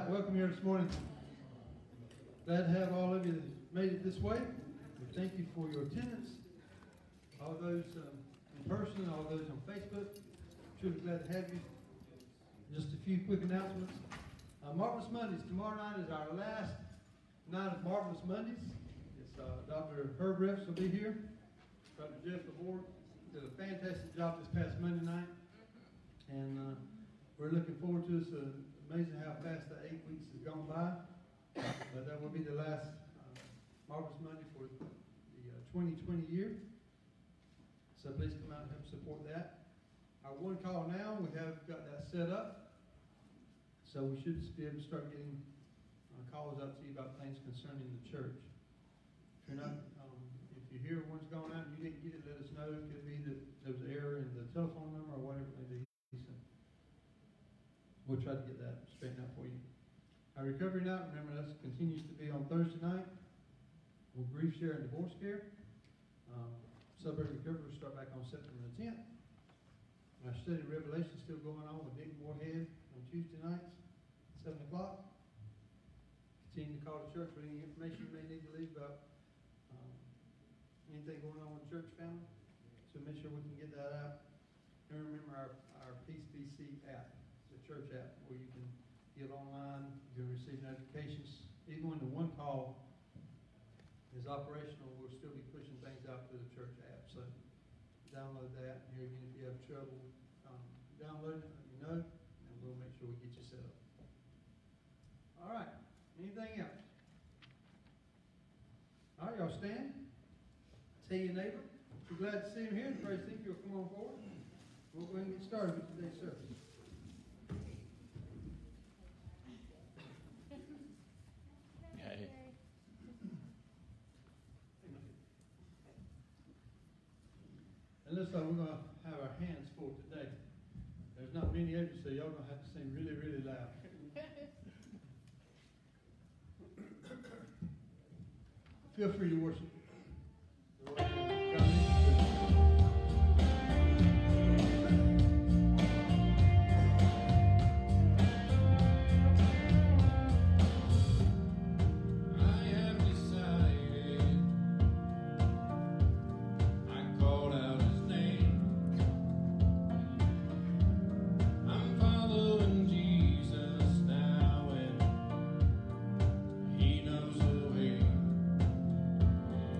right, welcome here this morning. Glad to have all of you that made it this way. We thank you for your attendance. All those in person, all those on Facebook. Truly glad to have you. Just a few quick announcements. Marvelous Mondays. Tomorrow night is our last night of Marvelous Mondays. It's Dr. Herb Refs will be here. Dr. Jeff DeVore did a fantastic job this past Monday night. And we're looking forward to it. It's amazing how fast the 8 weeks has gone by. But that will be the last Marvelous Monday for the 2020 year. So please come out and help support that. Our one call now, we have got that set up. So we should be able to start getting calls out to you about things concerning the church. If you're not, if you hear one's gone out and you didn't get it, let us know. It could be that there was an error in the telephone number or whatever it may be. So we'll try to get that straightened out for you. Our recovery night, remember, that continues to be on Thursday night. We'll grief share and divorce care. Celebrate recovery will start back on September the 10th. Our study of Revelation is still going on with Nick Moorhead on Tuesday nights, 7 o'clock. Continue to call the church for any information you may need to leave about anything going on with the church family. So make sure we can get that out. And remember our Peace BC app, the church app, where you can get online, you can receive notifications. Even when the one call is operational, we'll still be pushing things out through the church app. So download that. Here again, if you have trouble downloading it, let me know, and we'll make sure we get you set up. All right. Anything else? All right, y'all stand. Tell your neighbor. We're glad to see him here. Praise think you'll come on forward. We'll go ahead and get started with today's service. Hey. It looks like we're going to have our hands full today. There's not many of you, so y'all going to have to sing really, really loud. Feel free to worship. He knows the way.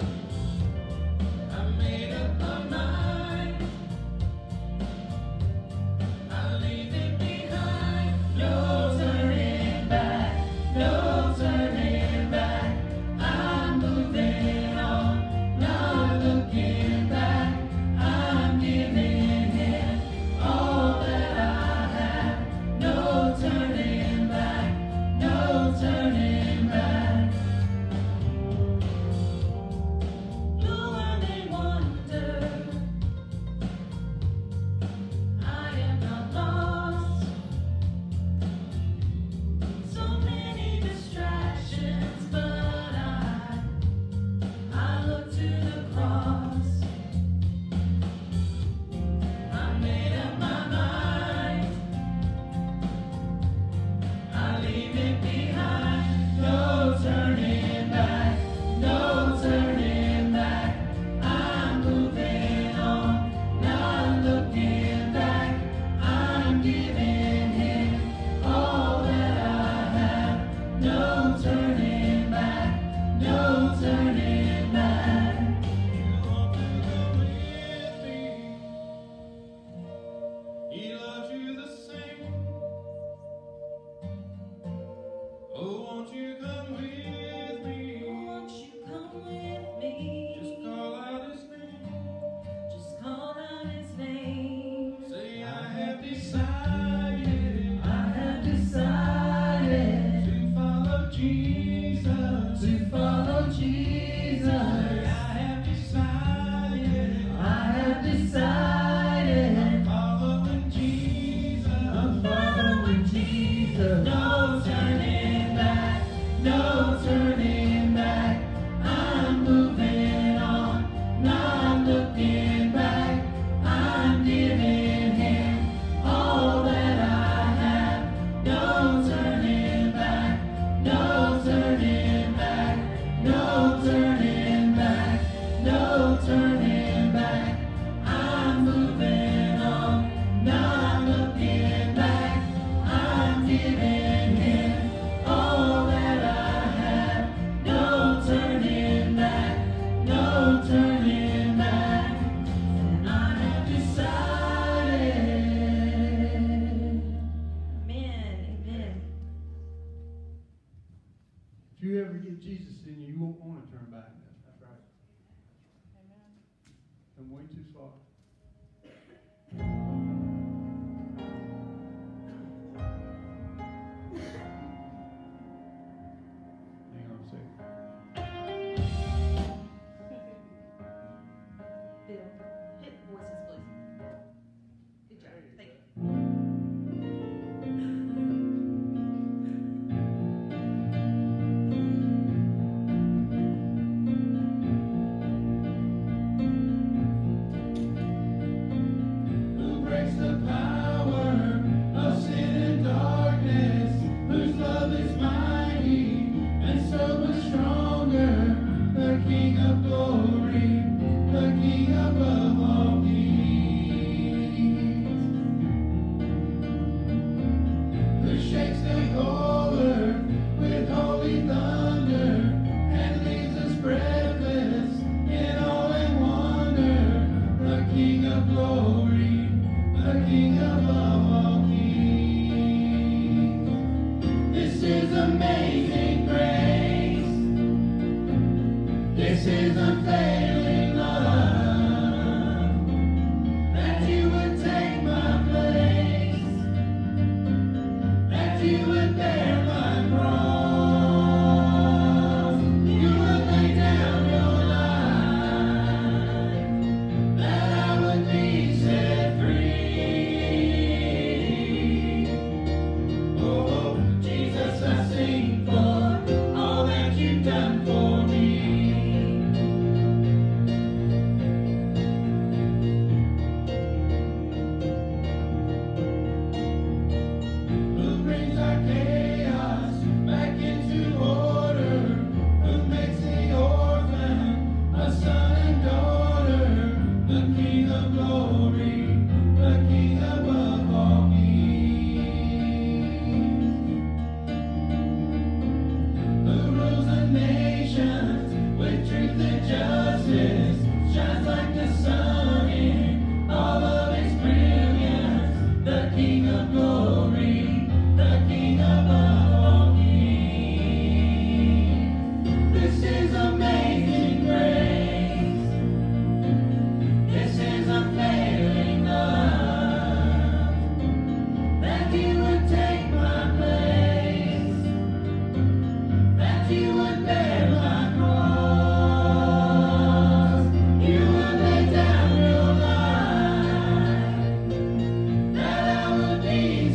get Jesus in you, you won't want to turn back. That's right. Amen. I'm way too far. Hang on a second. Bill, hit voices, please. Good job. Thank you. Who breaks the power of sin and darkness, whose love is mighty and so much stronger, the King of glory, the King above all kings, who shakes the whole earth with holy thunder and leaves us breathless in awe and wonder, the King of glory, the King above all kings. This is amazing grace. This is unfailing love. That you would take my place. That you would bear my cross. You would lay down your life. That I would be set free. Oh, Jesus, I sing for all that you've done for me. Who brings our chaos back into order? Who makes the orphan a son and daughter? The King of glory, the King above all kings. Who rules the nations with truth and justice, shines like the sun in all of its brilliance. The King of glory, the King above all kings. This is amazing grace. This is unfailing love. That you would take my place. That you would bear my cross. You would lay down your life. That I would be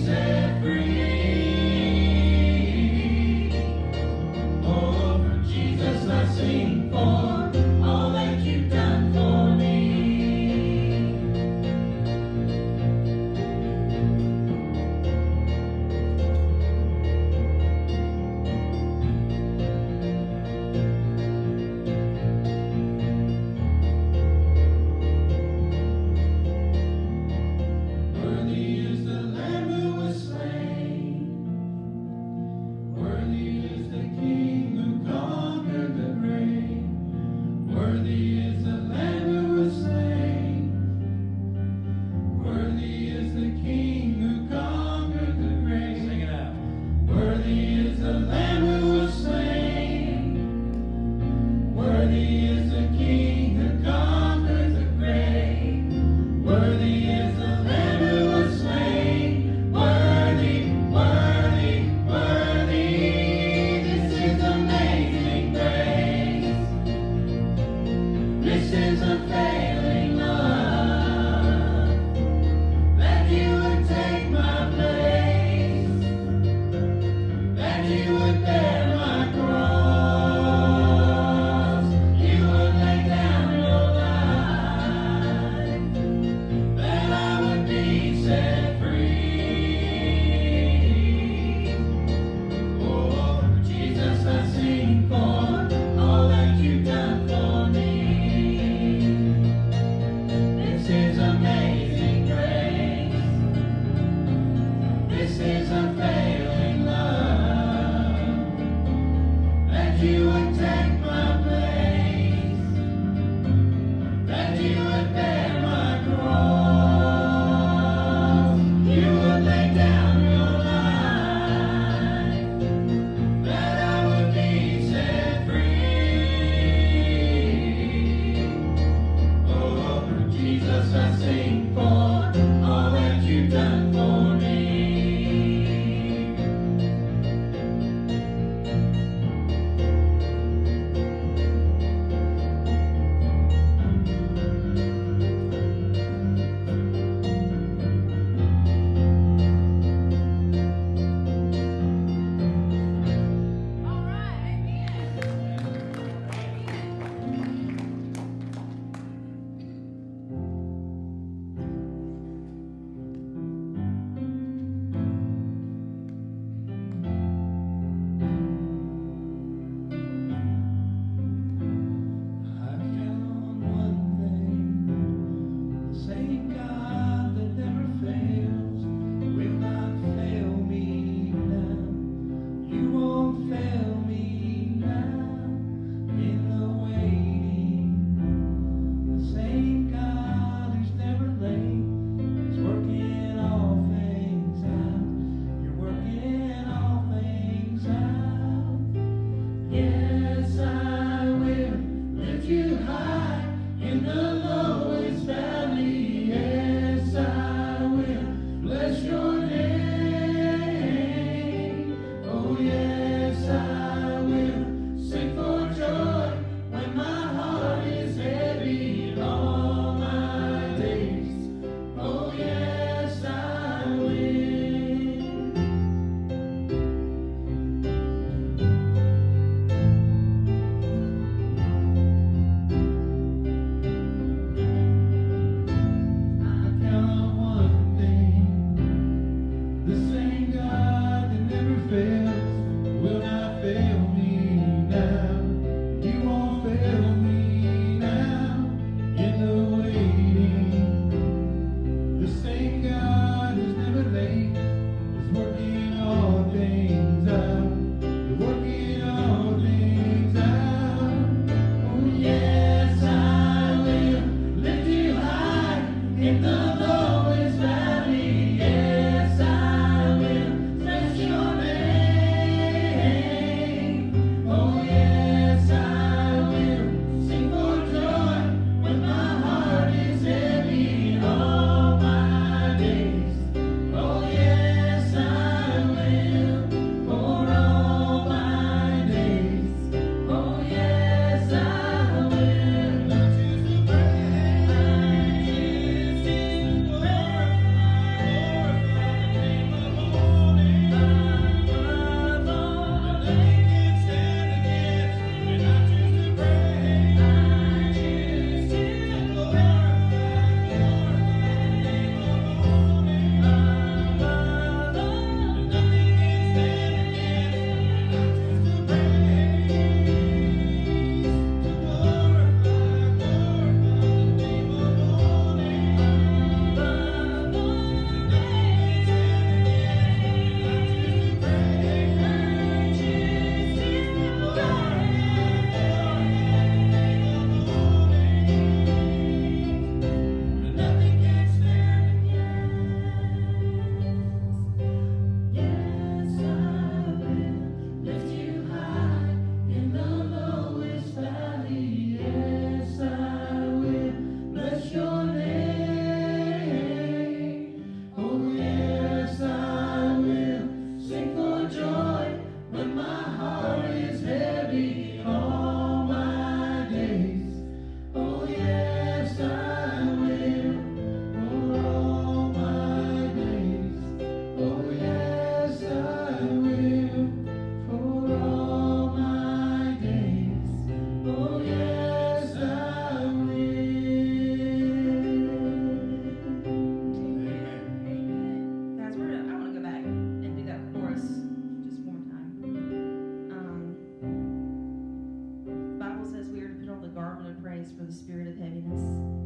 For the spirit of heaviness.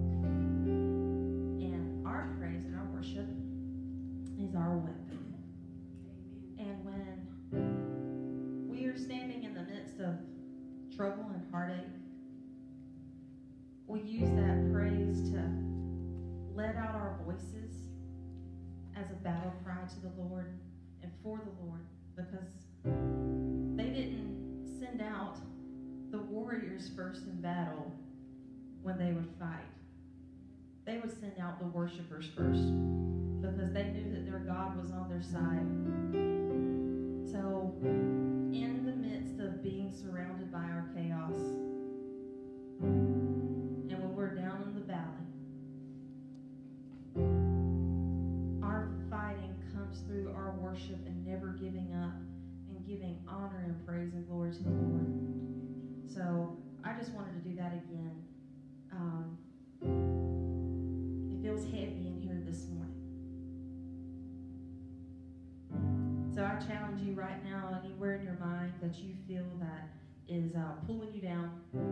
And our praise and our worship is our weapon. And when we are standing in the midst of trouble and heartache, we use that praise to let out our voices as a battle cry to the Lord and for the Lord, because they didn't send out the warriors first in battle. When they would fight, they would send out the worshipers first, because they knew that their God was on their side. So in the midst of being surrounded by our chaos, and when we're down in the valley, our fighting comes through our worship and never giving up and giving honor and praise and glory to the Lord. So I just wanted to do that again. It feels heavy in here this morning. So I challenge you right now, anywhere in your mind that you feel that is pulling you down,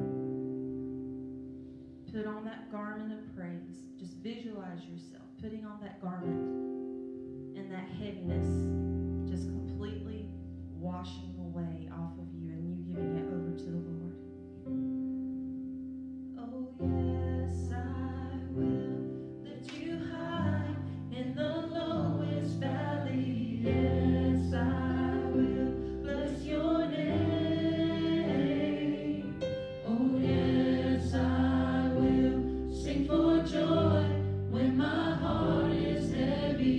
put on that garment of praise. Just visualize yourself putting on that garment and that heaviness just completely washing away off of you and you giving it over to the Lord. Yes, I will lift you high in the lowest valley. Yes, I will bless your name. Oh, yes, I will sing for joy when my heart is heavy.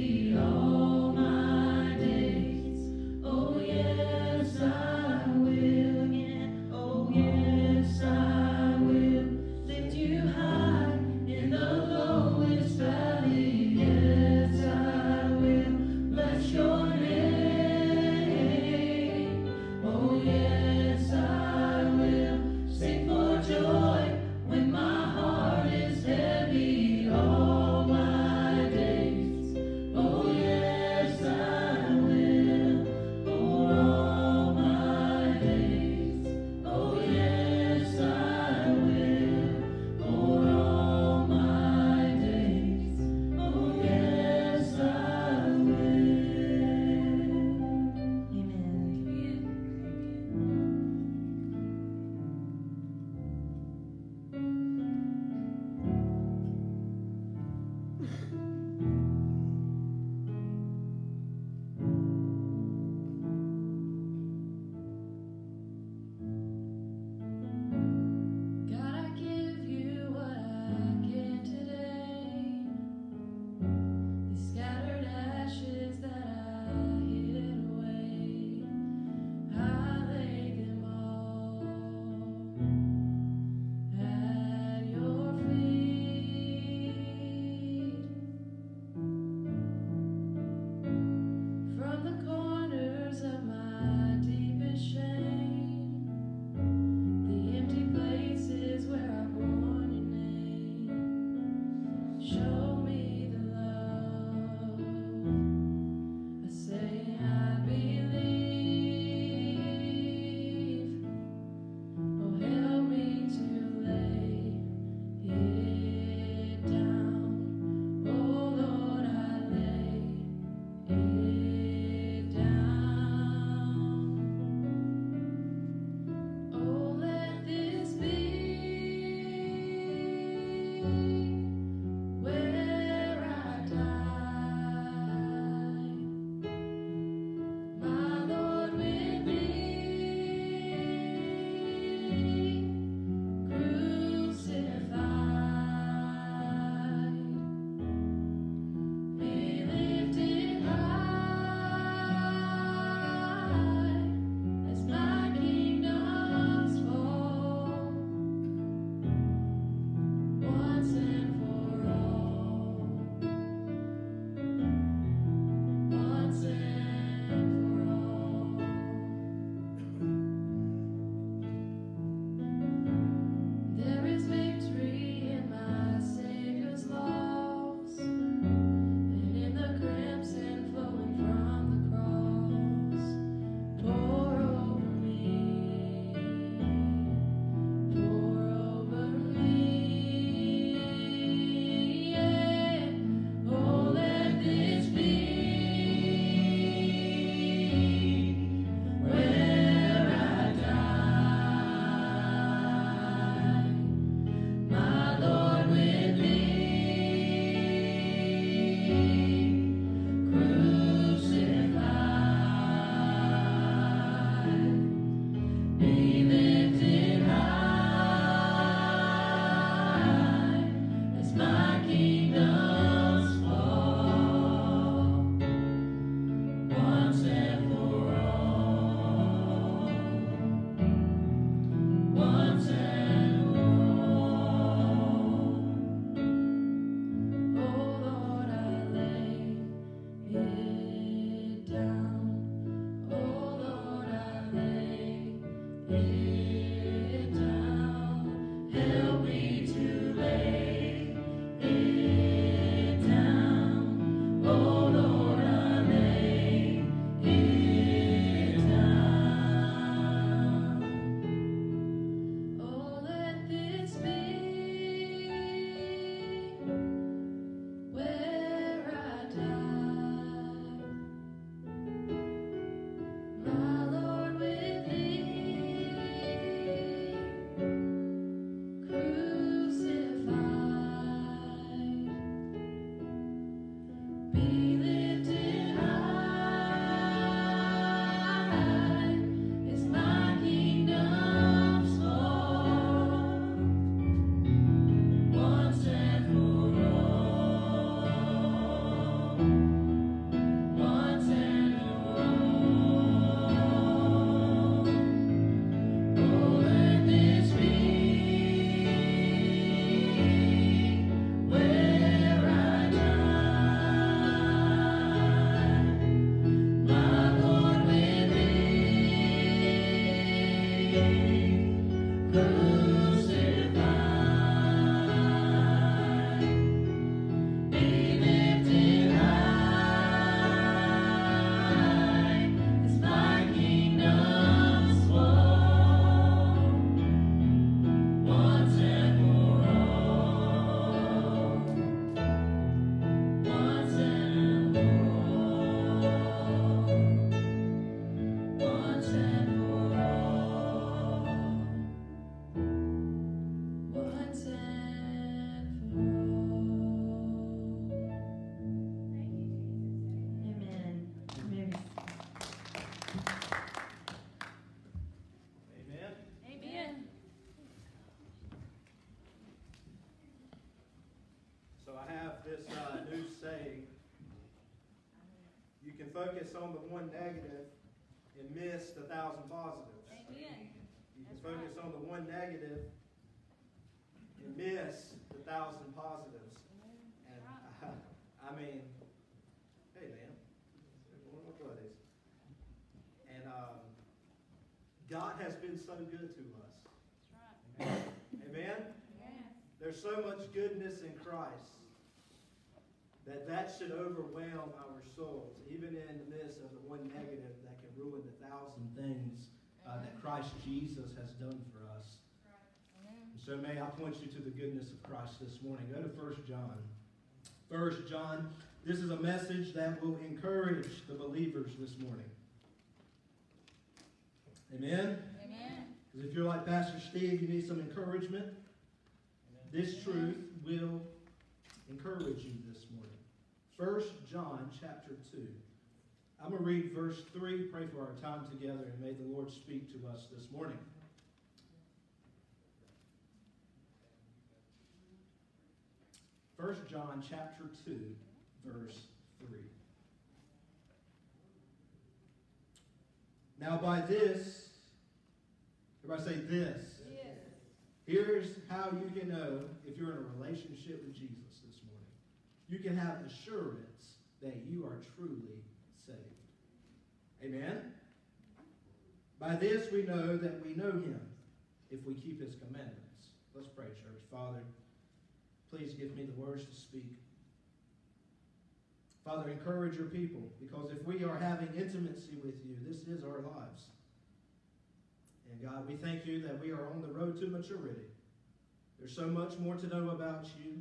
can focus on the one negative and miss the 1,000 positives. Amen. You can focus on the one negative and miss the 1,000 positives. And I mean, hey man, one of my buddies. And God has been so good to us. That's right. Amen? Amen. There's so much goodness in Christ that should overwhelm our souls, even in the midst of the one negative that can ruin the 1,000 things that Christ Jesus has done for us. Amen. And so may I point you to the goodness of Christ this morning. Go to 1 John. 1 John, this is a message that will encourage the believers this morning. Amen? Amen. Because if you're like Pastor Steve, you need some encouragement. This truth will encourage you this morning. 1 John chapter 2. I'm going to read verse 3, pray for our time together, and may the Lord speak to us this morning. First John chapter 2, verse 3. Now by this, everybody say this. Yes. Here's how you can know if you're in a relationship with Jesus this morning. You can have assurance that you are truly saved. Amen? By this we know that we know him if we keep his commandments. Let's pray, church. Father, please give me the words to speak. Father, encourage your people, because if we are having intimacy with you, this is our lives. And God, we thank you that we are on the road to maturity. There's so much more to know about you.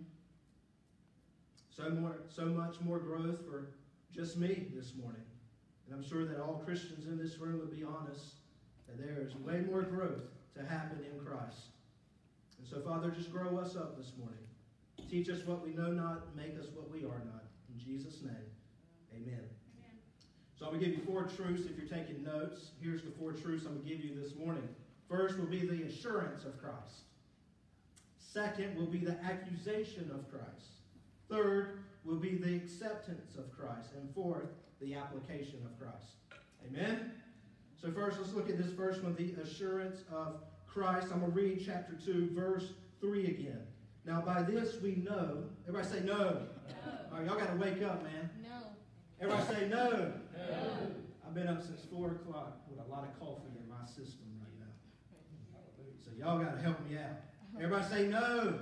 So much more growth for just me this morning. And I'm sure that all Christians in this room would be honest that there is way more growth to happen in Christ. And so, Father, just grow us up this morning. Teach us what we know not, make us what we are not. In Jesus' name, amen. So I'm going to give you 4 truths if you're taking notes. Here's the 4 truths I'm going to give you this morning. First will be the assurance of Christ. Second will be the accusation of Christ. Third will be the acceptance of Christ. And fourth, the application of Christ. Amen? So first, let's look at this first one, the assurance of Christ. I'm going to read chapter 2, verse 3 again. Now by this we know. Everybody say no. No. All right, y'all got to wake up, man. No. Everybody say no. No. I've been up since 4 o'clock with a lot of coffee in my system right now. So y'all got to help me out. Everybody say no. No.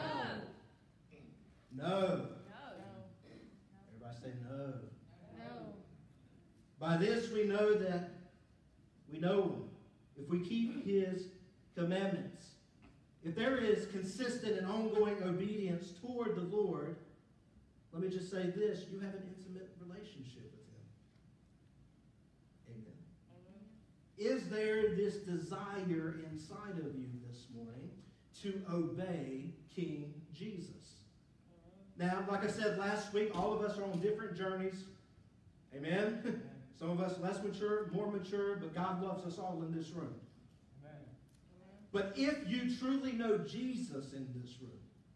No. No. Everybody say no. No. By this we know that we know him. If we keep his commandments. If there is consistent and ongoing obedience toward the Lord, let me just say this, you have an intimate relationship with him. Amen. Is there this desire inside of you this morning to obey King Jesus? Now, like I said last week, all of us are on different journeys. Amen? Some of us less mature, more mature, but God loves us all in this room. Amen. But if you truly know Jesus in this room,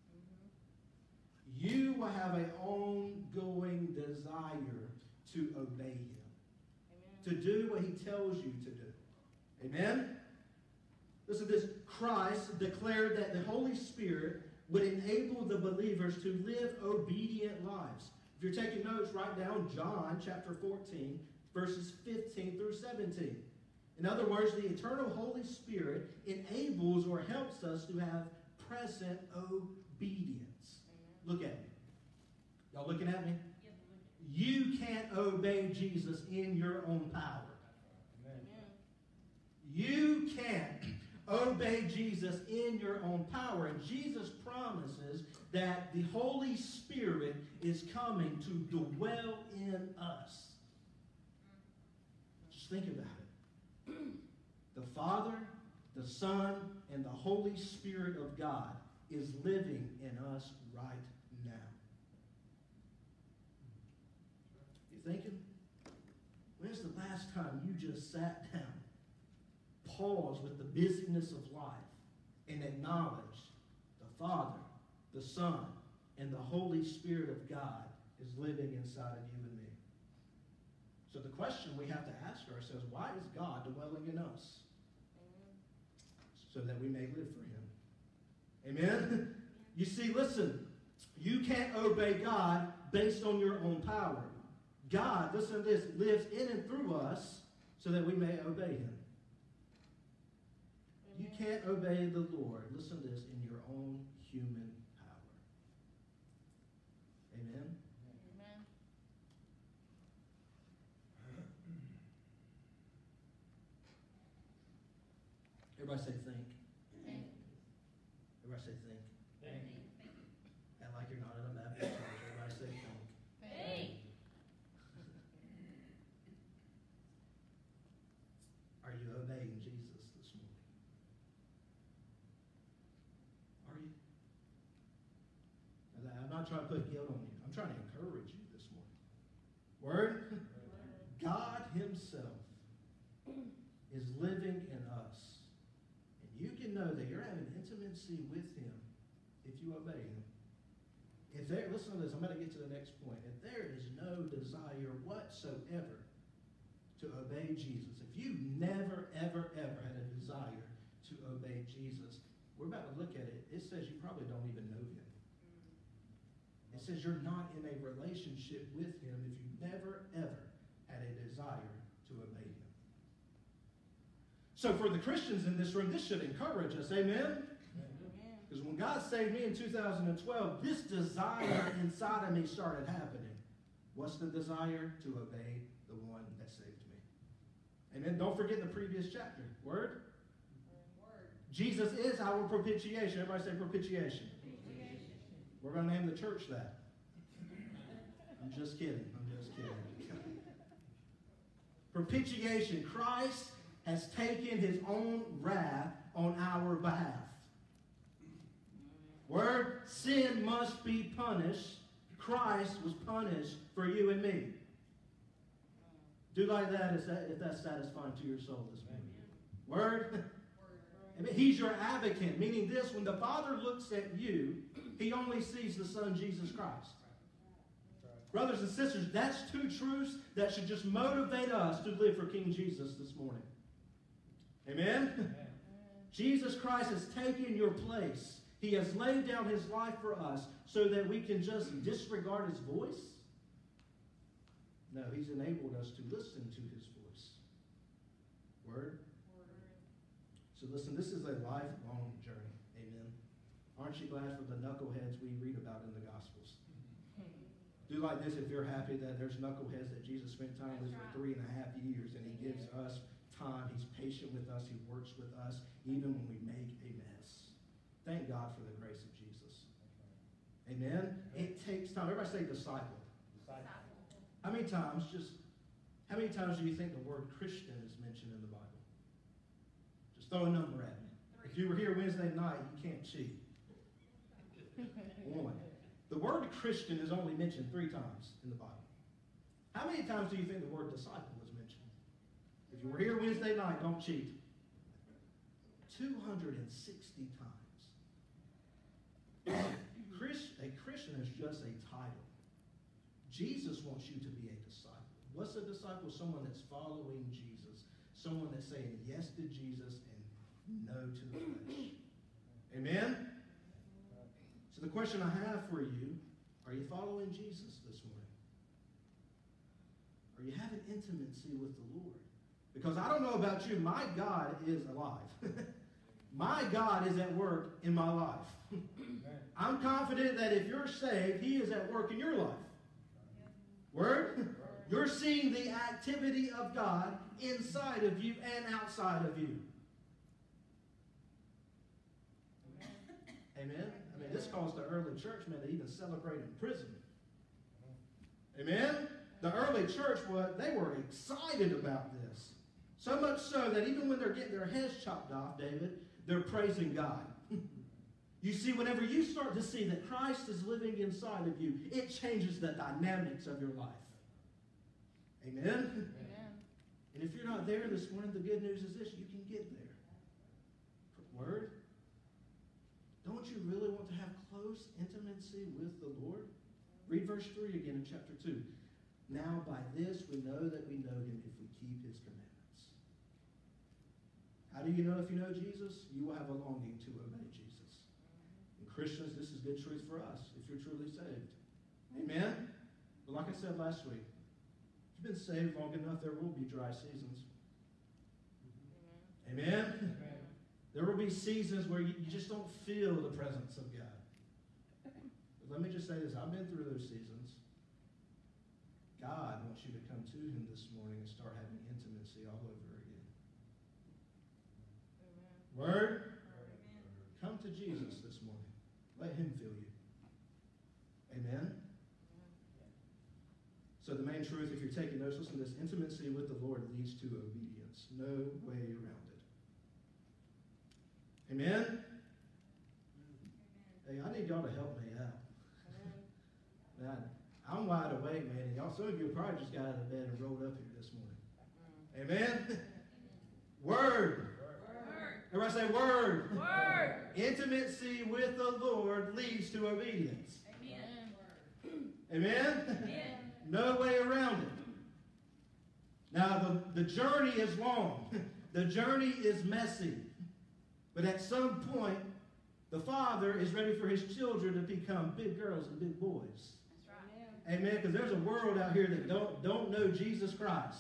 you will have an ongoing desire to obey him. To do what he tells you to do. Amen? Listen to this. Christ declared that the Holy Spirit would enable the believers to live obedient lives. If you're taking notes, write down John chapter 14, verses 15 through 17. In other words, the eternal Holy Spirit enables or helps us to have present obedience. Look at me. Y'all looking at me? You can't obey Jesus in your own power. You can't obey Jesus in your own power. And Jesus promises that the Holy Spirit is coming to dwell in us. Just think about it. The Father, the Son, and the Holy Spirit of God is living in us right now. You thinking? When's the last time you just sat down, paused with the busyness of life, and acknowledged the Father, the Son, and the Holy Spirit of God is living inside of you and me? question we have to ask ourselves, why is God dwelling in us? So that we may live for him. Amen? You see, listen, you can't obey God based on your own power. God, listen to this, lives in and through us so that we may obey him. You can't obey the Lord, listen to this, in your own human power. Amen? Amen. Everybody say think. Think. Everybody say think. Act like you're not in a Baptist church. Everybody say think. Think. Are you obeying Jesus this morning? Are you? And I'm not trying to put guilt on you. I'm trying to encourage you this morning. Word? God himself is living in us. And you can know that you're having intimacy with him if you obey him. If there, listen to this, I'm going to get to the next point. If there is no desire whatsoever to obey Jesus, if you never, ever, ever had a desire to obey Jesus, we're about to look at it. It says you probably don't even know him. It says you're not in a relationship with him if you never, ever had a desire to obey him. So for the Christians in this room, this should encourage us. Amen? Because when God saved me in 2012, this desire inside of me started happening. What's the desire? To obey the one that saved me. Amen? Don't forget the previous chapter. Word? Jesus is our propitiation. Everybody say propitiation. We're going to name the church that. I'm just kidding. I'm just kidding. Propitiation. Christ has taken his own wrath on our behalf. Word, sin must be punished. Christ was punished for you and me. Do like that if that's satisfying to your soul this morning. Word? He's your advocate, meaning this, when the Father looks at you, he only sees the Son, Jesus Christ. Brothers and sisters, that's two truths that should just motivate us to live for King Jesus this morning. Amen? Jesus Christ has taken your place. He has laid down his life for us so that we can just disregard his voice. No, he's enabled us to listen to his voice. Word? So listen, this is a lifelong journey. Amen. Aren't you glad for the knuckleheads we read about in the Gospels? Do like this if you're happy that there's knuckleheads that Jesus spent time with for 3.5 years, and he gives us time. He's patient with us. He works with us even when we make a mess. Thank God for the grace of Jesus. Amen? It takes time. Everybody say disciple. How many times do you think the word Christian is mentioned in the Bible? Just throw a number at me. If you were here Wednesday night, you can't cheat. 1. The word Christian is only mentioned 3 times in the Bible. How many times do you think the word disciple was mentioned? If you were here Wednesday night, don't cheat. 260 times. A Christian is just a title. Jesus wants you to be a disciple. What's a disciple? Someone that's following Jesus. Someone that's saying yes to Jesus and no to the flesh. Amen? So the question I have for you, are you following Jesus this morning? Are you having intimacy with the Lord? Because I don't know about you, my God is alive. My God is at work in my life. I'm confident that if you're saved, he is at work in your life. Word? You're seeing the activity of God inside of you and outside of you. Amen? I mean, this caused the early church, man, to even celebrate in prison. Amen? The early church, they were excited about this. So much so that even when they're getting their heads chopped off, David, they're praising God. You see, whenever you start to see that Christ is living inside of you, it changes the dynamics of your life. Amen? Amen. And if you're not there this morning, the good news is this: you can get there. Word? Don't you really want to have close intimacy with the Lord? Read verse 3 again in chapter 2. Now by this we know that we know him if we keep his commandments. How do you know if you know Jesus? You will have a longing to obey Jesus. And Christians, this is good truth for us if you're truly saved. Amen? But like I said last week, if you've been saved long enough, there will be dry seasons. Amen? There will be seasons where you just don't feel the presence of God. But let me just say this. I've been through those seasons. God wants you to come to him this morning and start having intimacy all over again. Word? Come to Jesus this morning. Let him fill you. Amen? So the main truth, if you're taking notes, listen to this. Intimacy with the Lord leads to obedience. No way around it. Amen? Hey, I need y'all to help me out. Man, I'm wide awake, man. And y'all, some of you probably just got out of bed and rolled up here this morning. Amen? Word. Everybody say word. Word. Intimacy with the Lord leads to obedience. Amen? No way around it. Now, the journey is long. The journey is messy. But at some point, the Father is ready for his children to become big girls and big boys. That's right. Amen? Because there's a world out here that don't know Jesus Christ.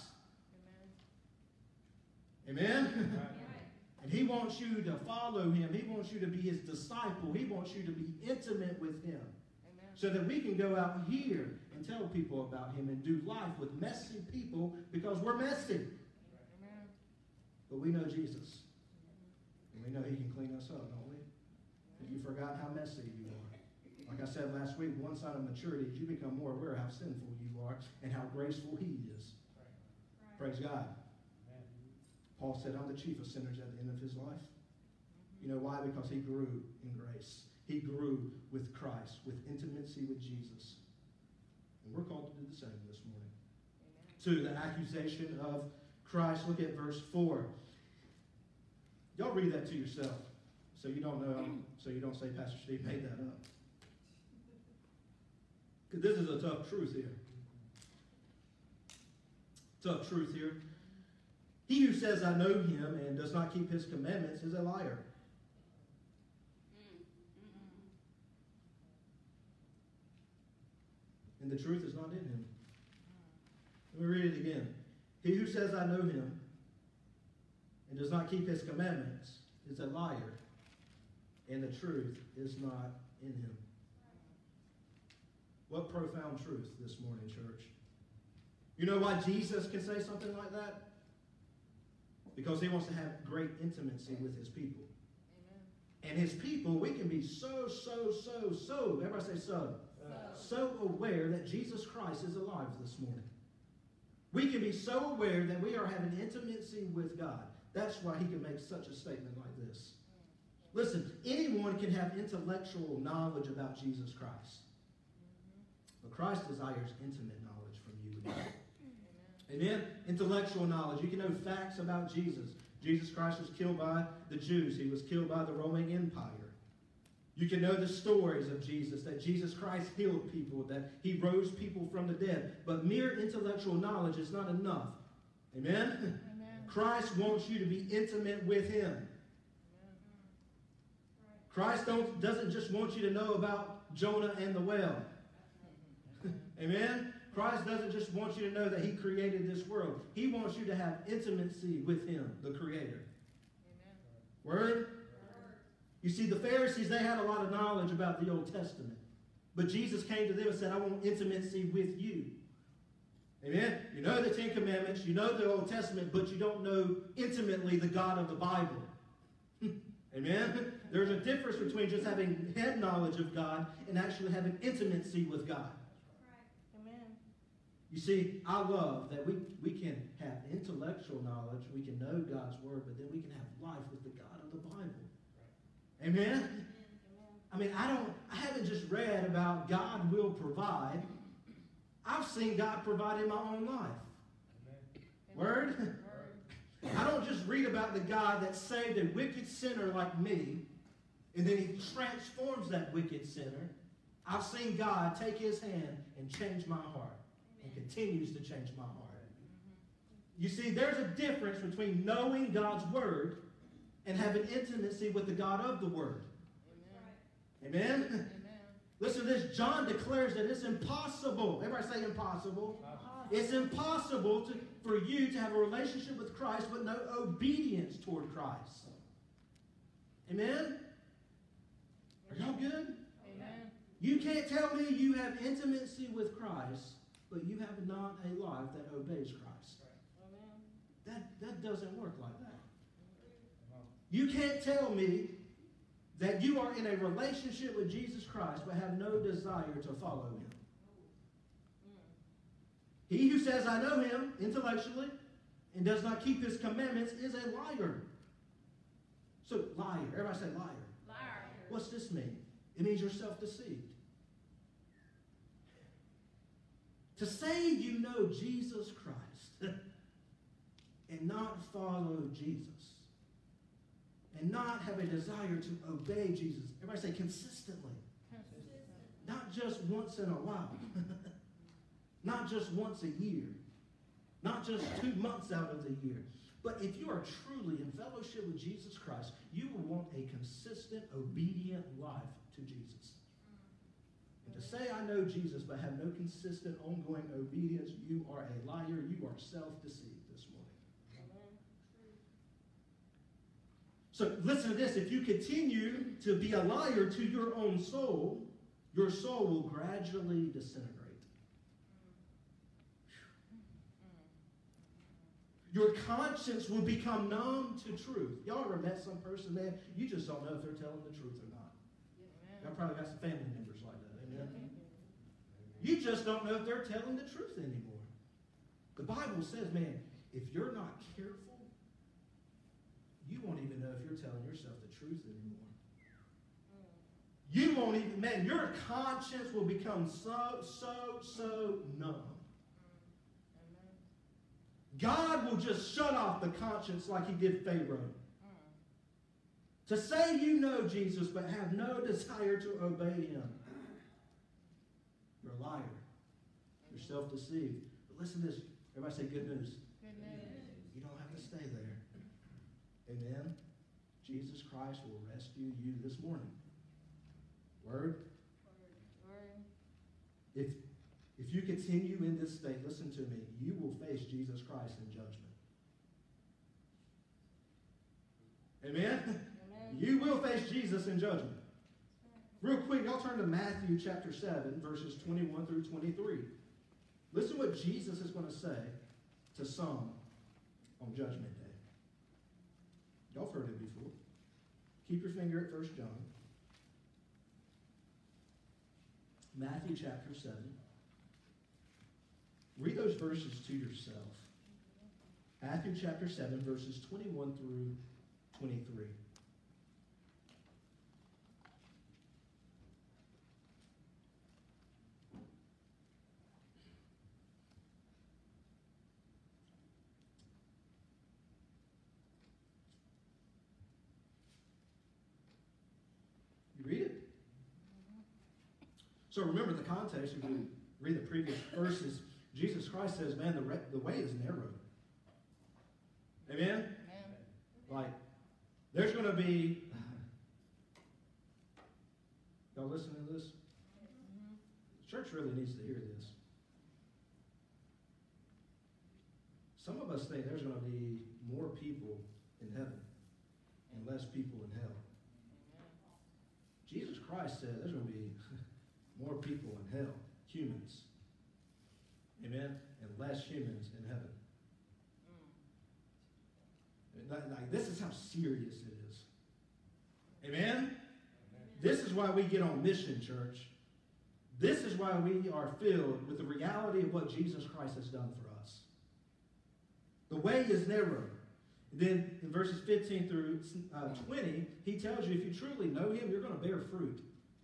Amen? And he wants you to follow him. He wants you to be his disciple. He wants you to be intimate with him. So that we can go out here and tell people about him and do life with messy people because we're messy. But we know Jesus. And we know he can clean us up, don't we? Have you forgotten how messy you are? Like I said last week, one sign of maturity is you become more aware of how sinful you are and how graceful he is. Praise God. Paul said, I'm the chief of sinners at the end of his life. You know why? Because he grew in grace. He grew with Christ, with intimacy with Jesus. And we're called to do the same this morning. To the accusation of Christ, look at verse 4. Y'all read that to yourself. So you don't know, so you don't say Pastor Steve made that up. Because this is a tough truth here. Tough truth here. He who says, I know him and does not keep his commandments is a liar. And the truth is not in him. Let me read it again. He who says, I know him and does not keep his commandments is a liar. And the truth is not in him. What profound truth this morning, church. You know why Jesus can say something like that? Because he wants to have great intimacy with his people. And his people, we can be so, everybody say so aware that Jesus Christ is alive this morning. We can be so aware that we are having intimacy with God. That's why he can make such a statement like this. Listen, anyone can have intellectual knowledge about Jesus Christ. But Christ desires intimate knowledge from you and me. Amen? Intellectual knowledge. You can know facts about Jesus. Jesus Christ was killed by the Jews. He was killed by the Roman Empire. You can know the stories of Jesus, that Jesus Christ healed people, that he rose people from the dead. But mere intellectual knowledge is not enough. Amen? Amen. Christ wants you to be intimate with him. Christ doesn't just want you to know about Jonah and the whale. Amen? Christ doesn't just want you to know that he created this world. He wants you to have intimacy with him, the Creator. Amen. Word? You see, the Pharisees, they had a lot of knowledge about the Old Testament. But Jesus came to them and said, I want intimacy with you. Amen? You know the Ten Commandments, you know the Old Testament, but you don't know intimately the God of the Bible. Amen? There's a difference between just having head knowledge of God and actually having intimacy with God. You see, I love that we can have intellectual knowledge, we can know God's word, but then we can have life with the God of the Bible. Amen? I mean, I haven't just read about God will provide. I've seen God provide in my own life. Word? I don't just read about the God that saved a wicked sinner like me, and then he transforms that wicked sinner. I've seen God take his hand and change my heart. and continues to change my heart. You see, there's a difference between knowing God's Word and having intimacy with the God of the Word. Amen? Amen. Listen to this. John declares that it's impossible. Everybody say impossible. It's impossible for you to have a relationship with Christ but no obedience toward Christ. Amen? Are y'all good? Amen. You can't tell me you have intimacy with Christ, but you have not a life that obeys Christ. That doesn't work like that. You can't tell me that you are in a relationship with Jesus Christ but have no desire to follow him. He who says, I know him intellectually and does not keep his commandments is a liar. So, liar. Everybody say liar. Liar. What's this mean? It means you're self-deceived. To say you know Jesus Christ and not follow Jesus and not have a desire to obey Jesus. Everybody say consistently. Not just once in a while. Not just once a year. Not just 2 months out of the year. But if you are truly in fellowship with Jesus Christ, you will want a consistent, obedient life to Jesus. And to say I know Jesus but have no consistent, ongoing obedience, you are a liar. You are self-deceived this morning. So listen to this. If you continue to be a liar to your own soul, your soul will gradually disintegrate. Your conscience will become numb to truth. Y'all ever met some person, man, you just don't know if they're telling the truth or not. Y'all probably got some family members like that. Amen? You just don't know if they're telling the truth anymore. The Bible says, man, if you're not careful, you won't even know if you're telling yourself the truth anymore. You won't even, man, your conscience will become so numb. God will just shut off the conscience like he did Pharaoh. To say you know Jesus but have no desire to obey him, you're a liar. You're self-deceived. But listen to this. Everybody say good news. Good news. You don't have to stay there. Amen? Jesus Christ will rescue you this morning. Word? Word. If you continue in this state, listen to me, you will face Jesus Christ in judgment. Amen? Amen. You will face Jesus in judgment. Real quick, y'all turn to Matthew chapter 7, verses 21 through 23. Listen what Jesus is going to say to some on Judgment Day. Y'all have heard it before. Keep your finger at 1 John. Matthew chapter 7. Read those verses to yourself. Matthew chapter 7, verses 21 through 23. You read it? So remember the context. If you read the previous verses, Jesus Christ says, man, the way is narrow. Amen? Amen. Like, there's going to be... Y'all listening to this? The church really needs to hear this. Some of us think there's going to be more people in heaven and less people in hell. Jesus Christ said there's going to be more people in hell, humans. Amen? And less humans in heaven. Like, this is how serious it is. Amen? This is why we get on mission, church. This is why we are filled with the reality of what Jesus Christ has done for us. The way is narrow. Then in verses 15 through 20, he tells you if you truly know him, you're going to bear fruit.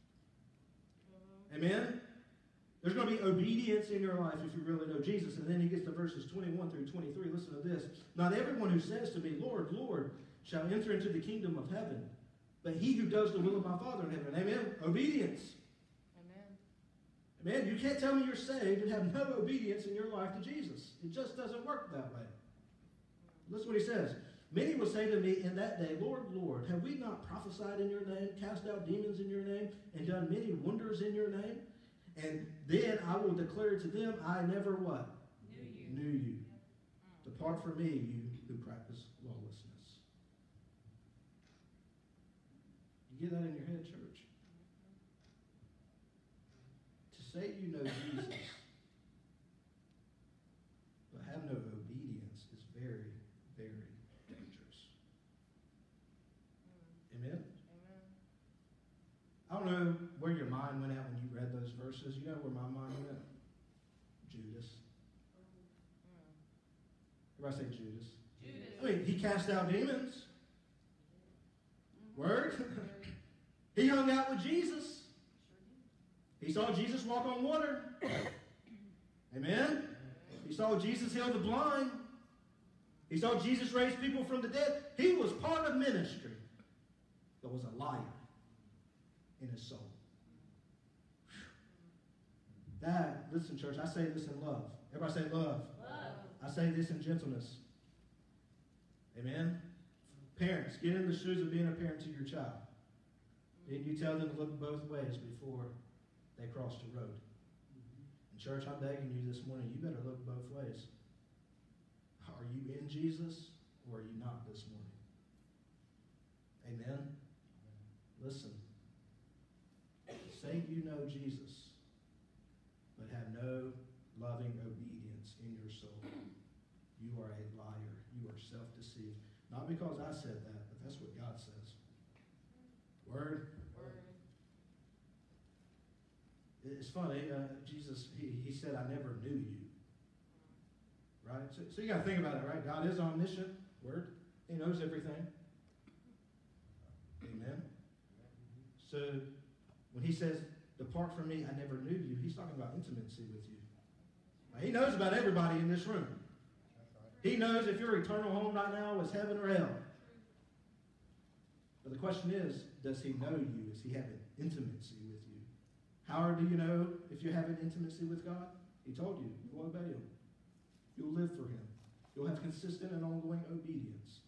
Amen? There's going to be obedience in your life if you really know Jesus. And then he gets to verses 21 through 23. Listen to this. Not everyone who says to me, Lord, Lord, shall enter into the kingdom of heaven, but he who does the will of my Father in heaven. Amen? Obedience. Man, you can't tell me you're saved and have no obedience in your life to Jesus. It just doesn't work that way. Listen what he says. Many will say to me in that day, Lord, Lord, have we not prophesied in your name, cast out demons in your name, and done many wonders in your name? And then I will declare to them, I never what? Knew you. Depart from me, you who practice lawlessness. You get that in your head, church? To say you know Jesus, but have no obedience is very, very dangerous. Amen? I don't know where your mind went at when you read those verses. You know where my mind went? Judas. Everybody say Judas. I mean, he cast out demons. Word. He hung out with Jesus. He saw Jesus walk on water. Amen? He saw Jesus heal the blind. He saw Jesus raise people from the dead. He was part of ministry, but was a liar in his soul. That, listen, church, I say this in love. Everybody say love. I say this in gentleness. Amen? Parents, get in the shoes of being a parent to your child. And you tell them to look both ways before they cross the road. And church, I'm begging you this morning, you better look both ways. Are you in Jesus or are you not this morning? Amen? Listen. Say you know Jesus, but have no loving obedience in your soul. You are a liar. You are self-deceived. Not because I said that, but that's what God says. Word? It's funny. Jesus, he said, I never knew you. Right? So you got to think about it, right? God is omniscient. Word? He knows everything. Amen? So when he says, depart from me, I never knew you, he's talking about intimacy with you. Now, he knows about everybody in this room. He knows if your eternal home right now is heaven or hell. But the question is, does he know you? Is he having intimacy with you? How do you know if you're having intimacy with God? He told you. You will obey him. You'll live for him. You'll have consistent and ongoing obedience.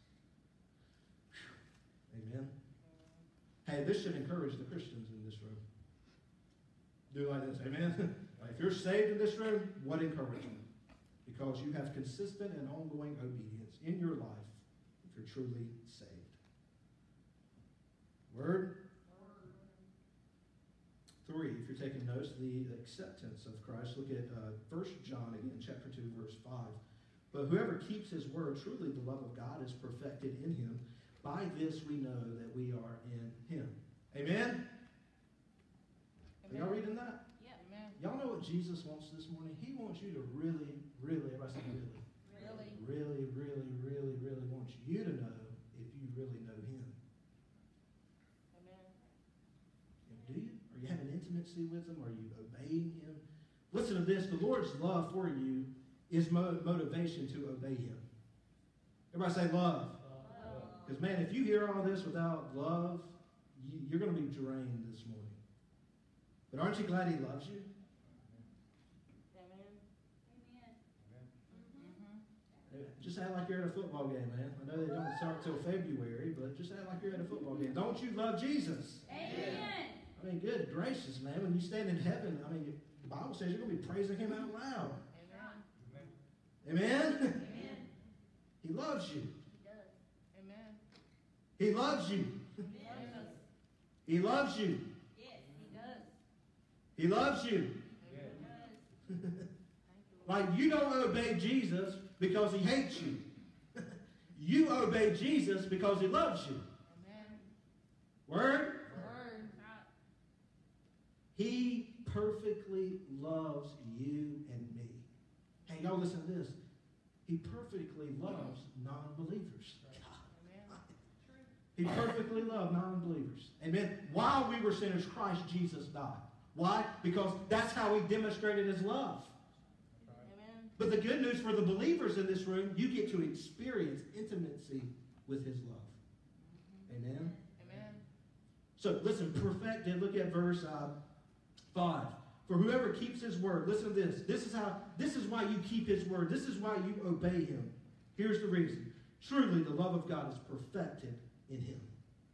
Whew. Amen. Hey, this should encourage the Christians in this room. Do like this. Amen. If you're saved in this room, what encouragement? Because you have consistent and ongoing obedience in your life if you're truly saved. Word? 3, if you're taking notes, the acceptance of Christ. Look at 1 John again, chapter 2, verse 5. But whoever keeps his word, truly the love of God is perfected in him. By this we know that we are in him. Amen? Are y'all reading that? Yeah. Amen. Y'all know what Jesus wants this morning? He wants you to really, everybody say really wants you to know if you really know him. Amen. Do you? Are you having intimacy with him? Are you obeying him? Listen to this. The Lord's love for you is motivation to obey him. Everybody say love. Because, man, if you hear all this without love, you're going to be drained this morning. But aren't you glad he loves you? Amen. Just act like you're at a football game, man. I know they don't start till February, but just act like you're at a football game. Don't you love Jesus? Amen. I mean, good gracious, man. When you stand in heaven, I mean, the Bible says you're going to be praising him out loud. Amen. Amen? Amen. He loves you. He does. Amen. He loves you. Yes. He loves you. Yes, he does. He loves you. He does. Like, you don't obey Jesus because he hates you. You obey Jesus because he loves you. Amen. Word? Word. He perfectly loves you and me. Hey, y'all listen to this. He perfectly loves non-believers. He perfectly loved non-believers. Amen. While we were sinners, Christ Jesus died. Why? Because that's how he demonstrated his love. Amen. But the good news for the believers in this room, you get to experience intimacy with his love. Amen. Amen. So listen, perfected. Look at verse 5. For whoever keeps his word, listen to this. This is why you keep his word. This is why you obey him. Here's the reason. Truly, the love of God is perfected in him.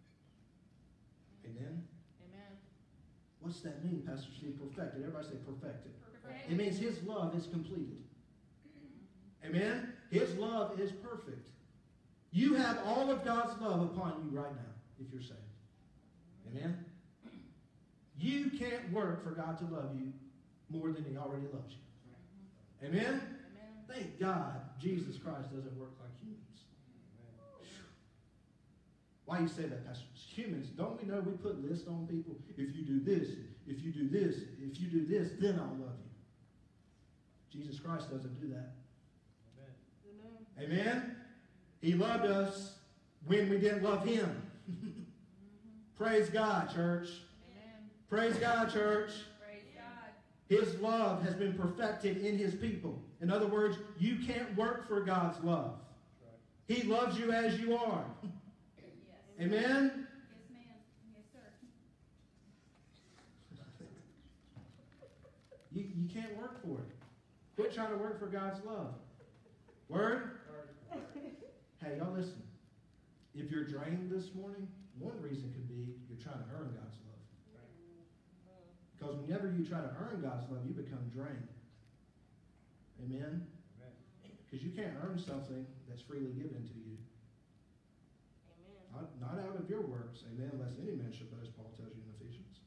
Amen? Amen. What's that mean, Pastor Steve? Perfected. Everybody say perfected. Perfect. It means his love is completed. Amen? His love is perfect. You have all of God's love upon you right now, if you're saved. Amen? You can't work for God to love you more than he already loves you. Amen? Amen. Thank God Jesus Christ doesn't work like humans. Why you say that, Pastor? Humans, don't we know we put lists on people? If you do this, if you do this, if you do this, then I'll love you. Jesus Christ doesn't do that. Amen. Amen? He loved us when we didn't love him. Praise God, church. Amen. Praise God, church. Praise God. His love has been perfected in his people. In other words, you can't work for God's love. He loves you as you are. Yes. Amen? Yes, ma'am. Yes, sir. You can't work for it. Quit trying to work for God's love. Word? Hey, y'all listen. If you're drained this morning, one reason could be you're trying to earn God's love. Because whenever you try to earn God's love, you become drained. Amen? Because you can't earn something that's freely given to you. Amen. Not out of your works, amen, unless any man should boast, Paul tells you in Ephesians.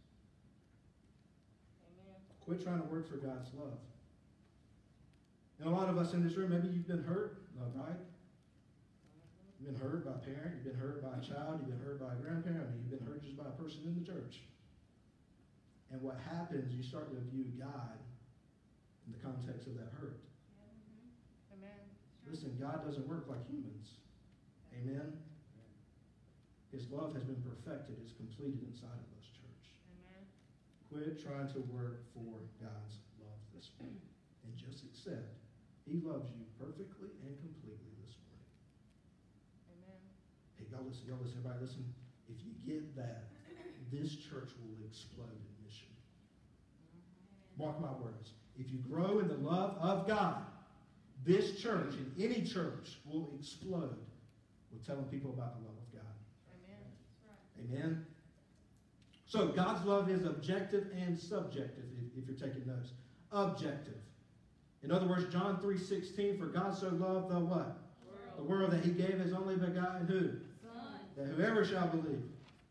Amen. Quit trying to work for God's love. And a lot of us in this room, maybe you've been hurt, right? You've been hurt by a parent, you've been hurt by a child, you've been hurt by a grandparent, you've been hurt just by a person in the church. And what happens, you start to view God in the context of that hurt. Amen. Listen, God doesn't work like humans. Amen? His love has been perfected, it's completed inside of us, church. Amen. Quit trying to work for God's love this morning. And just accept he loves you perfectly and completely this morning. Amen. Hey, y'all listen, everybody listen. If you get that, this church will explode in mission. Mark my words. If you grow in the love of God, this church and any church will explode with telling people about the love of God. Amen. Amen? So God's love is objective and subjective, if you're taking notes. Objective. In other words, John 3:16, for God so loved the what? The world that he gave his only begotten who? Son. That whoever shall believe.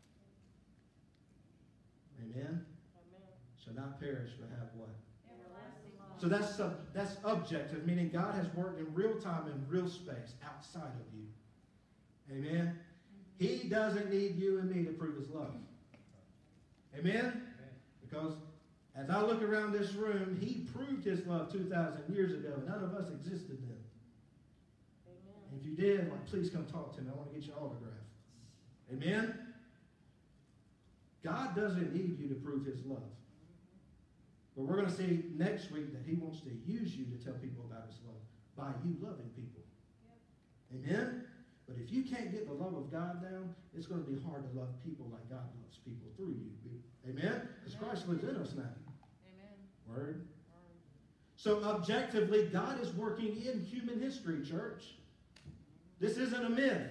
Amen? Amen. Shall not perish but have what? Everlasting life. So that's objective, meaning God has worked in real time and real space outside of you. Amen? He doesn't need you and me to prove his love. Amen? Because as I look around this room, he proved his love 2,000 years ago. None of us existed then. Amen. And if you did, please come talk to me. I want to get your autograph. Amen? God doesn't need you to prove his love. But we're going to see next week that he wants to use you to tell people about his love by you loving people. Yep. Amen? But if you can't get the love of God down, it's going to be hard to love people like God loves people through you. Amen? Because Christ lives in us now. Amen. Word? So objectively, God is working in human history, church. This isn't a myth.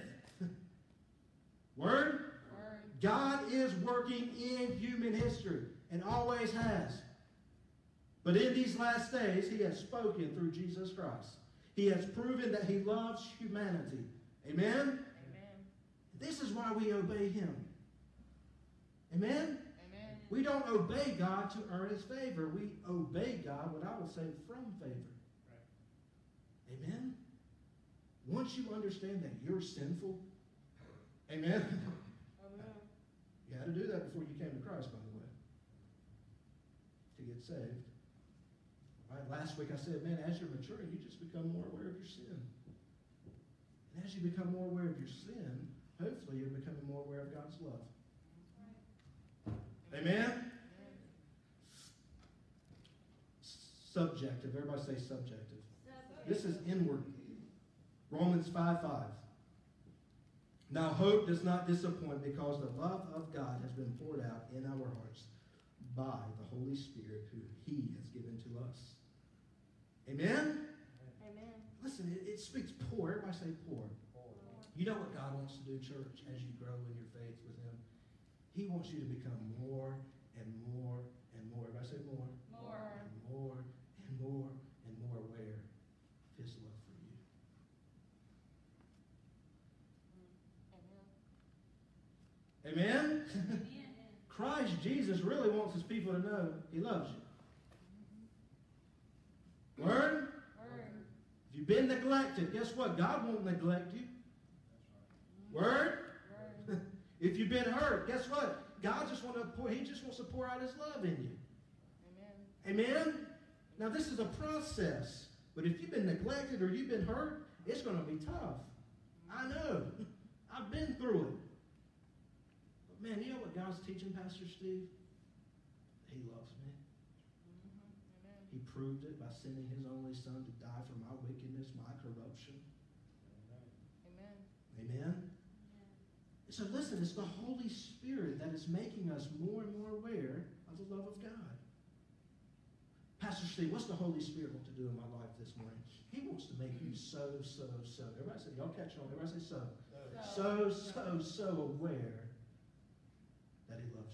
Word? Word. God is working in human history and always has. But in these last days, he has spoken through Jesus Christ. He has proven that he loves humanity. Amen? Amen. This is why we obey him. Amen? Amen. We don't obey God to earn his favor. We obey God, what I would say, from favor. Right. Amen? Once you understand that you're sinful, amen? Amen. You had to do that before you came to Christ, by the way, to get saved. Right? Last week I said, man, as you're maturing, you just become more aware of your sin. And as you become more aware of your sin, hopefully you're becoming more aware of God's love. Amen? Subjective. Everybody say subjective. This is inward. Romans 5:5. Now hope does not disappoint because the love of God has been poured out in our hearts by the Holy Spirit who He has given to us. Amen? Amen. Listen, it speaks poor. Everybody say poor. You know what God wants to do, church, as you grow in your faith with Him? He wants you to become more and more and more. Everybody say more. More. And more and more and more aware of His love for you. Amen. Amen? Christ Jesus really wants His people to know He loves you. Word? Word. If you've been neglected, guess what? God won't neglect you. Word? Word. If you've been hurt, guess what? God just wants to pour, He just wants to pour out His love in you. Amen. Amen? Now this is a process. But if you've been neglected or you've been hurt, it's going to be tough. I know. I've been through it. But man, you know what God's teaching, Pastor Steve? He loves me. Amen. He proved it by sending His only Son to die for my wickedness, my corruption. Amen. Amen? So listen, it's the Holy Spirit that is making us more and more aware of the love of God. Pastor Steve, what's the Holy Spirit want to do in my life this morning? He wants to make you so. Everybody say, y'all catch on. Everybody say so. So aware that He loves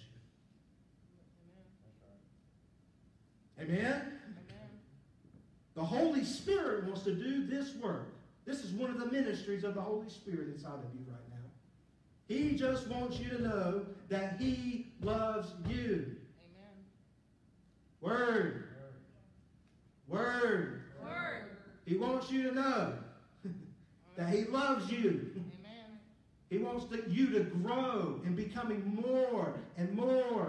you. Amen. Amen? Amen. The Holy Spirit wants to do this work. This is one of the ministries of the Holy Spirit inside of you right now. He just wants you to know that He loves you. Amen. Word. Word. Word. He wants you to know that He loves you. Amen. He wants you to grow in becoming more and more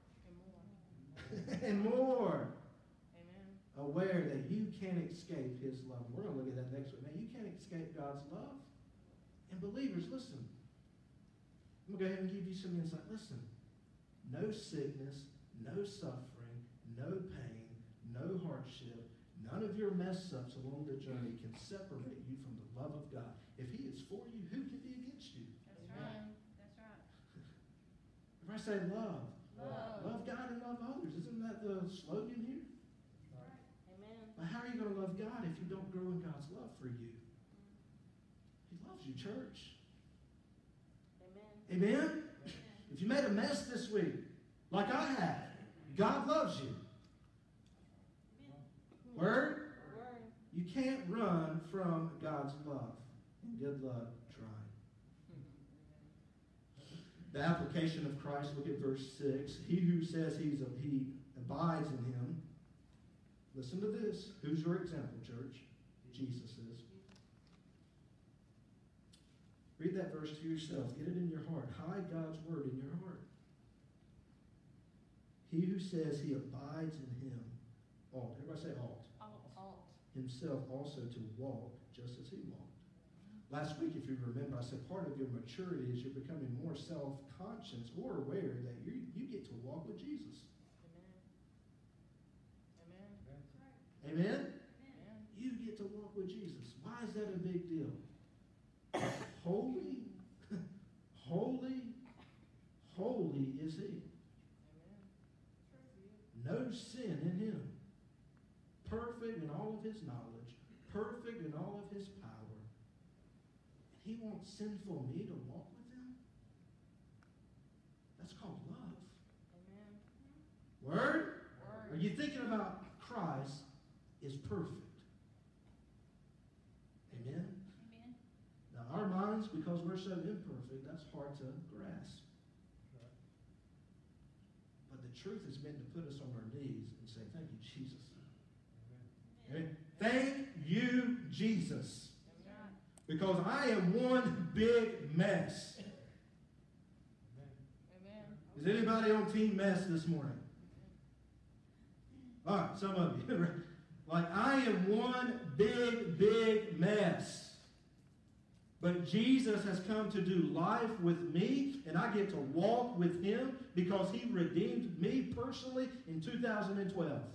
and more Amen. aware that you can't escape His love. We're going to look at that next week. Man, you can't escape God's love. And believers, listen. I'm going to go ahead and give you some insight. Listen. No sickness, no suffering, no pain, no hardship, none of your mess-ups along the journey can separate you from the love of God. If He is for you, who can be against you? That's right. That's right. If I say love, Love. love God and love others. Isn't that the slogan here? Amen. But how are you going to love God if you don't grow in God's love for you? He loves you, church. Amen. Amen? If you made a mess this week, like I have, God loves you. Word? Word. You can't run from God's love. And good luck trying. The application of Christ, look at verse 6. He who says he abides in Him. Listen to this. Who's your example, church? Jesus is. Read that verse to yourself. Get it in your heart. Hide God's word in your heart. He who says he abides in Him ought. Everybody say ought. Alt. Himself also to walk just as He walked. Last week, if you remember, I said part of your maturity is you're becoming more self-conscious or aware that you get to walk with Jesus. Amen. Amen? Amen. You get to walk with Jesus. Why is that a big deal? Holy, holy, holy is He. No sin in Him. Perfect in all of His knowledge. Perfect in all of His power. And He wants sinful me to walk with Him? That's called love. Amen. Word? Are Word. you thinking about Christ is perfect? Amen? Now our minds, because we're so imperfect, that's hard to grasp. But the truth is meant to put us on our knees and say, thank you, Jesus. Amen. Thank you, Jesus. Amen. Because I am one big mess. Amen. Is anybody on team mess this morning? All right, some of you. Like, I am one big mess. But Jesus has come to do life with me, and I get to walk with Him because He redeemed me personally in 2012. Amen.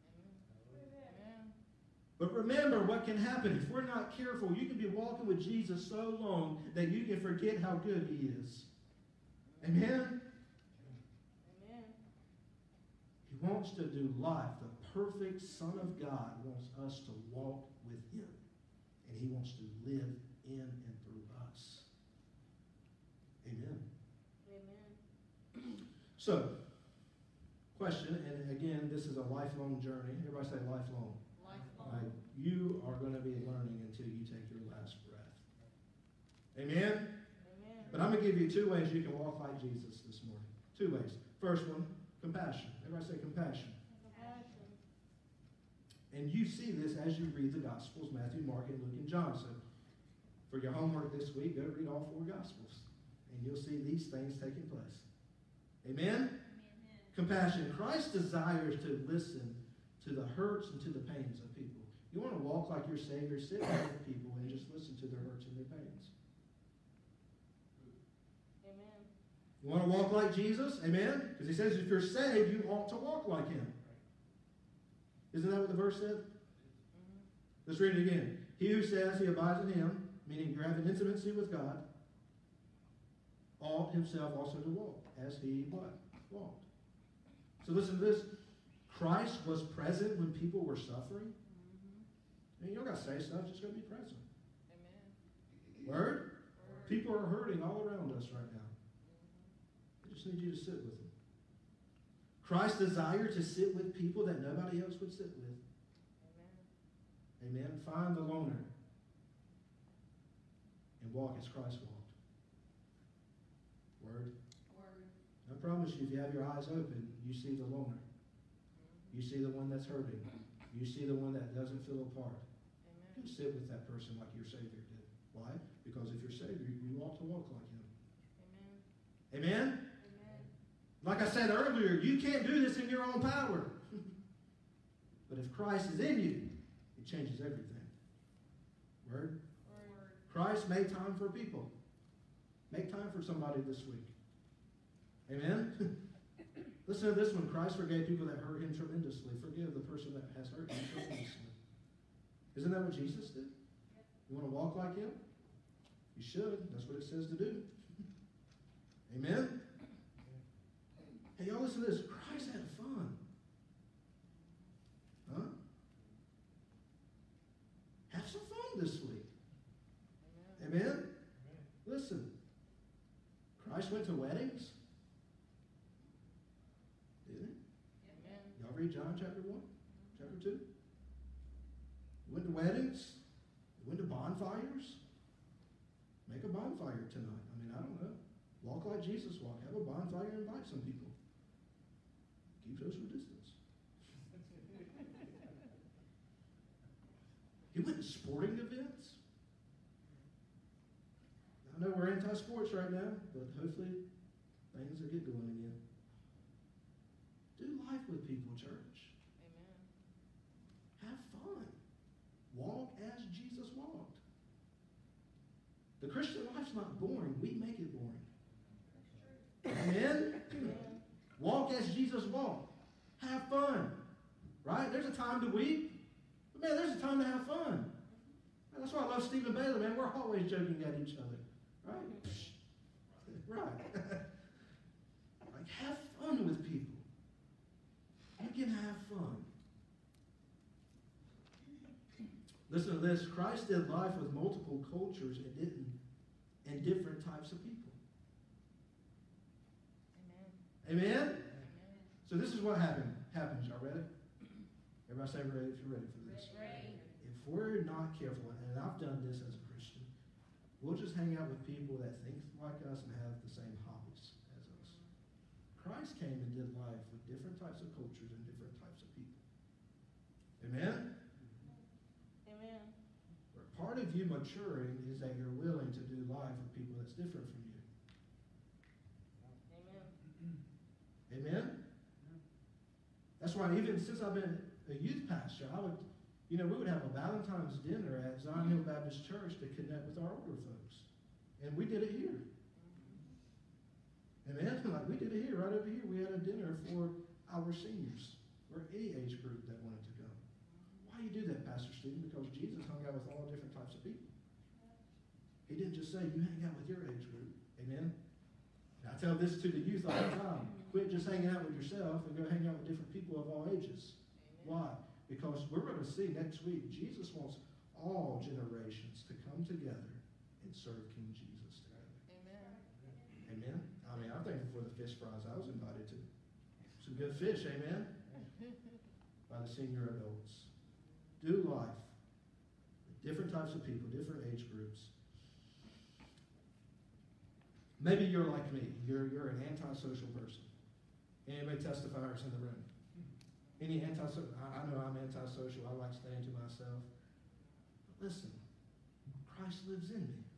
But remember what can happen if we're not careful. You can be walking with Jesus so long that you can forget how good He is. Amen? Amen. He wants to do life. The perfect Son of God wants us to walk with him. And he wants to live in and through us. Amen. Amen. So, question, and again, this is a lifelong journey. Everybody say lifelong. Lifelong. Right? You are going to be learning until you take your last breath. Amen? Amen. But I'm going to give you 2 ways you can walk like Jesus this morning. 2 ways. First one, compassion. Everybody say compassion. Compassion. And you see this as you read the Gospels, Matthew, Mark, and Luke, and John. So for your homework this week, go read all 4 Gospels. And you'll see these things taking place. Amen? Compassion. Christ desires to listen to the hurts and to the pains of people. You want to walk like your Savior, sit down with people and just listen to their hurts and their pains. Amen. You want to walk like Jesus? Amen? Because he says if you're saved, you ought to walk like him. Isn't that what the verse said? Mm-hmm. Let's read it again. He who says he abides in him, meaning you're having intimacy with God, ought himself also to walk, as he what? Walked. So listen to this. Christ was present when people were suffering. And you don't got to say stuff, just got to be present. Amen. Word? People are hurting all around us right now. I just need you to sit with them. Christ desired to sit with people that nobody else would sit with. Amen. Amen. Find the loner and walk as Christ walked. Word? Word. I promise you, if you have your eyes open, you see the loner. You see the one that's hurting. You see the one that doesn't feel a part. Amen. You sit with that person like your Savior did. Why? Because if you're Savior, you ought to walk like him. Amen. Amen? Amen. Like I said earlier, you can't do this in your own power. But if Christ is in you, it changes everything. Word? Word. Christ made time for people. Make time for somebody this week. Amen? Listen to this one. Christ forgave people that hurt him tremendously. Forgive the person that has hurt you tremendously. Isn't that what Jesus did? You want to walk like him? You should. That's what it says to do. Amen? Hey, y'all listen to this. Christ had fun. Huh? Have some fun this week. Amen. Amen? Listen. Christ went to weddings. Did he? Amen. Y'all read John chapter 1? Chapter 2? He went to weddings. He went to bonfires. Make a bonfire tonight. I mean, I don't know. Walk like Jesus walked. Have a bonfire and invite some people. Keep social distance. He went to sporting events. I know we're anti-sports right now, but hopefully things will get going again. Do life with people, church. Amen. Have fun. Walk as Jesus walked. The Christian life's not boring. We make it boring. Amen? Amen. Walk as Jesus walked. Have fun. Right? There's a time to weep. But man, there's a time to have fun. Man, that's why I love Stephen Baylor, man. We're always joking at each other. Right? Right. Like, have fun with people. You can have fun. Listen to this. Christ did life with multiple cultures and different types of people. Amen. Amen? Amen. So this is what happens. Y'all ready? Everybody say ready if you're ready for this. Ready. If we're not careful, and I've done this as a Christian, we'll just hang out with people that think like us and have the same hobbies as us. Christ came and did life with different types of cultures and different types of people. Amen? Amen. Where part of you maturing is that you're willing to do life with people that's different from you. Amen. Amen? That's why even since I've been a youth pastor, we would have a Valentine's dinner at Zion Hill Baptist Church to connect with our older folks. And we did it here. Amen? Like we did it here, right over here. We had a dinner for our seniors, or any age group that wanted to go. Why do you do that, Pastor Stephen? Because Jesus hung out with all different types of people. He didn't just say, you hang out with your age group. Amen? And I tell this to the youth all the time. quit just hanging out with yourself and go hang out with different people of all ages. Why? Because we're going to see next week, Jesus wants all generations to come together and serve King Jesus together. Amen? I mean, I'm thankful for the fish fries I was invited to. Some good fish, amen? By the senior adults. Do life with different types of people, different age groups. Maybe you're like me. You're an antisocial person. Anybody testifiers in the room? Any antisocial? I know I'm antisocial. I like staying to myself. But listen, Christ lives in me.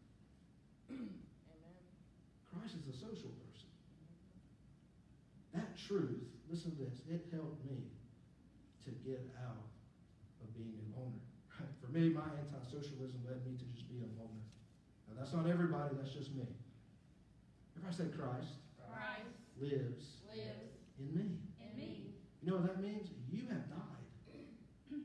Christ is a social person. That truth, listen to this, it helped me to get out of being a loner. For me, my anti-socialism led me to just be a loner. Now, that's not everybody, that's just me. Everybody say Christ, lives in me. You know what that means? You have died.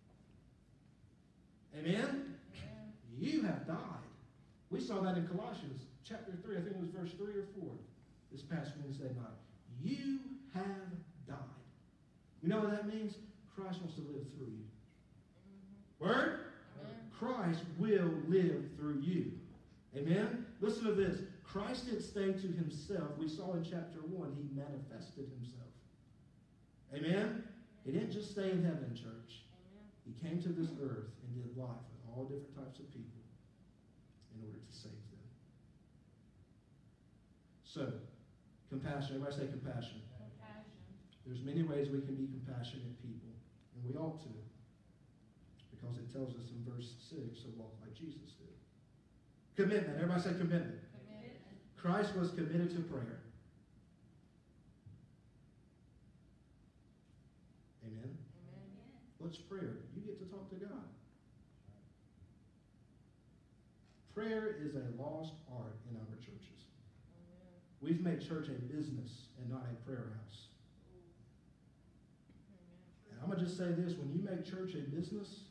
Amen? You have died. We saw that in Colossians chapter 3, I think it was verse 3 or 4, this past Wednesday night. You have died. You know what that means? Christ wants to live through you. Word? Christ will live through you. Amen? Listen to this. Christ didn't stay to himself. We saw in chapter 1, he manifested himself. Amen? He didn't just stay in heaven, church. He came to this earth and did life with all different types of people in order to save them. So, compassion. Everybody say compassion. There's many ways we can be compassionate people, and we ought to, because it tells us in verse 6 to walk like Jesus did. Commitment. Everybody say commitment. Christ was committed to prayer. Amen? What's prayer? You get to talk to God. Prayer is a lost art in our churches. We've made church a business and not a prayer house. And I'm going to just say this. When you make church a business,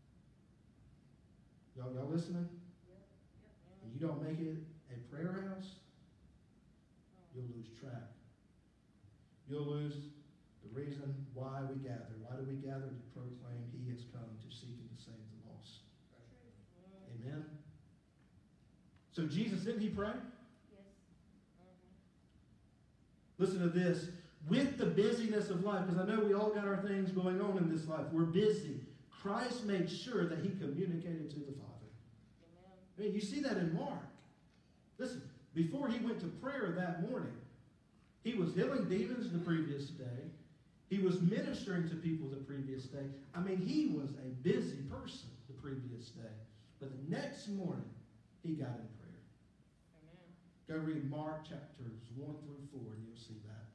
y'all listening? And you don't make it a prayer house, you'll lose track. You'll lose the reason why we gather. Why do we gather? To proclaim he has come to seek and to save the lost. Amen? So Jesus, didn't he pray? Listen to this. With the busyness of life, because I know we all got our things going on in this life. We're busy. Christ made sure that he communicated to the Father. I mean, you see that in Mark. Listen, before he went to prayer that morning, he was healing demons the previous day. He was ministering to people the previous day. I mean, he was a busy person the previous day. But the next morning, he got in prayer. Go read Mark chapters 1 through 4, and you'll see that.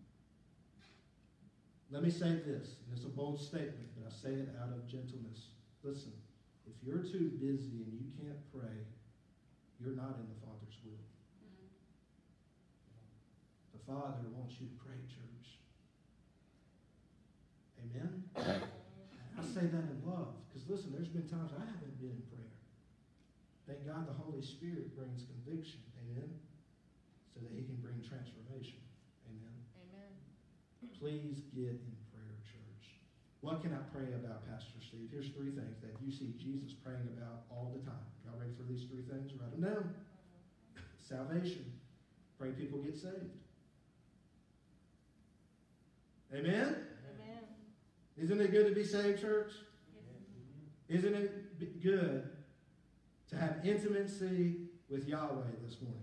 Let me say this, and it's a bold statement, but I say it out of gentleness. Listen, if you're too busy and you can't pray, you're not in the Father's will. The Father wants you to pray, church. Amen? I say that in love, because listen, there's been times I haven't been in prayer. Thank God the Holy Spirit brings conviction. Amen? So that he can bring transformation. Amen? Please get in prayer, church. What can I pray about, Pastor Steve? Here's 3 things that you see Jesus praying about all the time. Y'all ready for these 3 things? Write them down. Salvation. Pray people get saved. Amen? Isn't it good to be saved, church? Isn't it good to have intimacy with Yahweh this morning?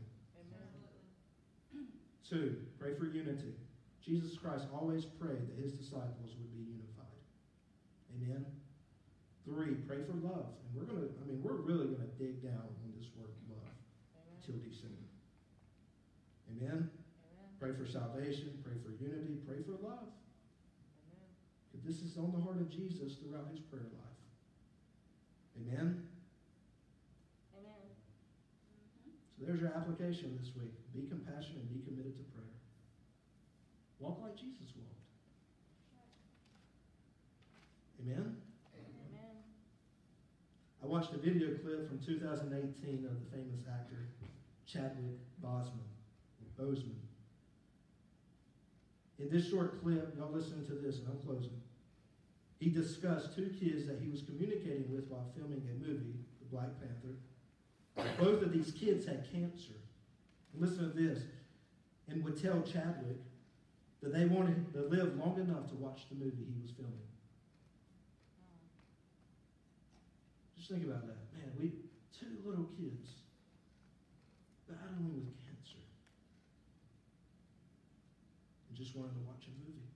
2, pray for unity. Jesus Christ always prayed that his disciples would be unified. Amen? 3, pray for love. And we're really going to dig down on this word love until December. Amen? Pray for salvation, pray for unity, pray for love. Because this is on the heart of Jesus throughout his prayer life. Amen? So there's your application this week. Be compassionate and be committed to prayer. Walk like Jesus walked. Amen? I watched a video clip from 2018 of the famous actor Chadwick Boseman. In this short clip, y'all listen to this, and I'm closing. He discussed two kids that he was communicating with while filming a movie, The Black Panther. Both of these kids had cancer. And listen to this. And would tell Chadwick that they wanted to live long enough to watch the movie he was filming. Just think about that. Man, two little kids battling with cancer and just wanted to watch a movie.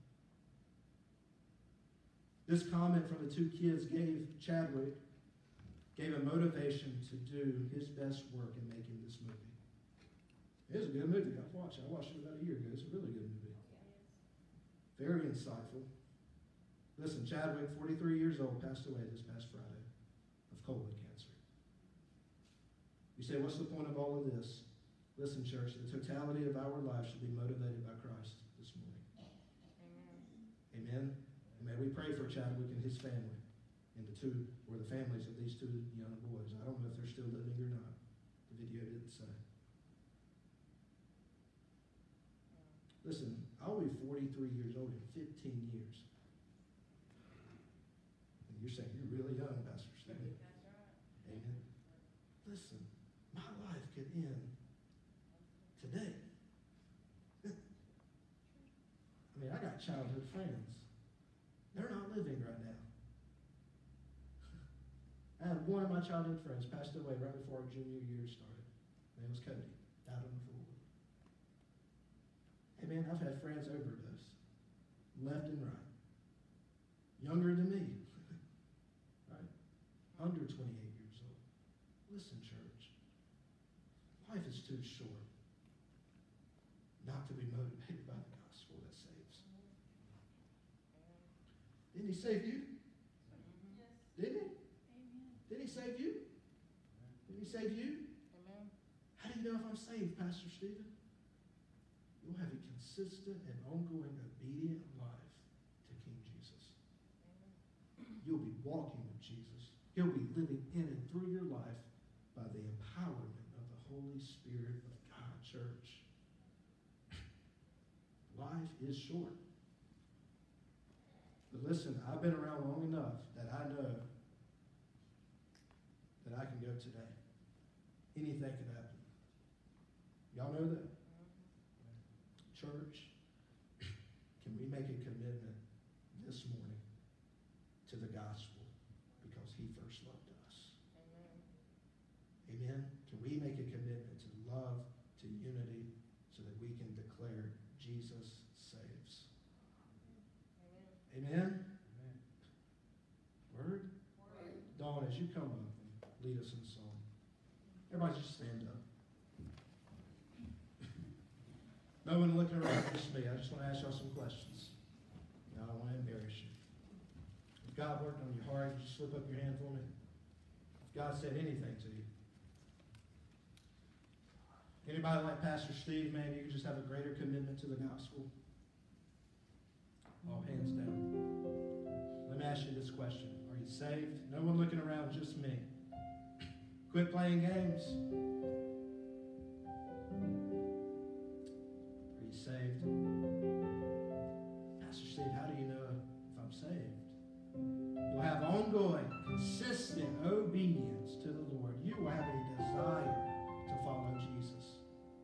This comment from the two kids gave Chadwick a motivation to do his best work in making this movie. It was a good movie. I watched it about a year ago. It's a really good movie. Very insightful. Listen, Chadwick, 43 years old, passed away this past Friday of colon cancer. You say, what's the point of all of this? Listen, church, the totality of our lives should be motivated by Christ this morning. Amen? And may we pray for Chadwick and his family and the families of these two young boys. I don't know if they're still living or not. The video didn't say. Listen, I'll be 43 years old in 15 years. And you're saying, you're really young, Pastor Stephen. That's right. Amen. Listen, my life could end today. I mean, I got childhood friends. They're not living right now. I had one of my childhood friends passed away right before our junior year started. His name was Cody. Died on the floor. Hey man, I've had friends overdose. Left and right. Younger than me. Right? Under 28 years old. Listen, church. Life is too short not to be motivated by the gospel that saves. Didn't he save you? Yes. Didn't he? Amen. Didn't he save you? Didn't he save you? Amen. How do you know if I'm saved, Pastor Stephen? You'll have a consistent and ongoing obedient life to King Jesus. You'll be walking with Jesus. He'll be living in and through your life by the empowerment of the Holy Spirit of God, church. Life is short. But listen, I've been around long enough that I know that I can go today. Anything can happen. Y'all know that? Church, can we make a commitment this morning to the gospel because he first loved us? Amen? Can we make a commitment to love, to unity, so that we can declare Jesus saves? Amen? Word? Dawn, as you come up and lead us in song. Everybody just stand up. No one looking around, just me. I just want to ask y'all some questions. I don't want to embarrass you. If God worked on your heart, just slip up your hand for me. If God said anything to you. Anybody like Pastor Steve, man, you could just have a greater commitment to the gospel? All hands down. Let me ask you this question. Are you saved? No one looking around, just me. Quit playing games. Are you saved? Pastor Steve, how do you know if I'm saved? You'll have ongoing, consistent obedience to the Lord. You will have a desire to follow Jesus.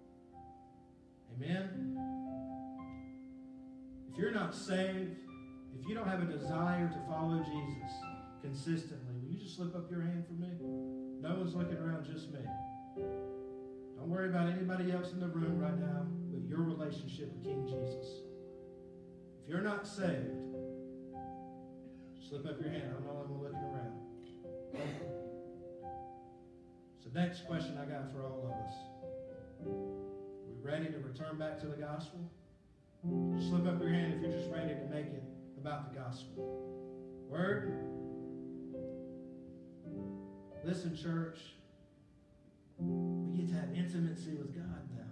Amen? If you're not saved, if you don't have a desire to follow Jesus consistently, will you just slip up your hand for me? No one's looking around, just me. Don't worry about anybody else in the room right now, but your relationship with King Jesus. If you're not saved, slip up your hand. I'm the only one looking around. So next question I got for all of us. Are we ready to return back to the gospel? Just slip up your hand if you're just ready to make it about the gospel. Word? Listen, church. We get to have intimacy with God now.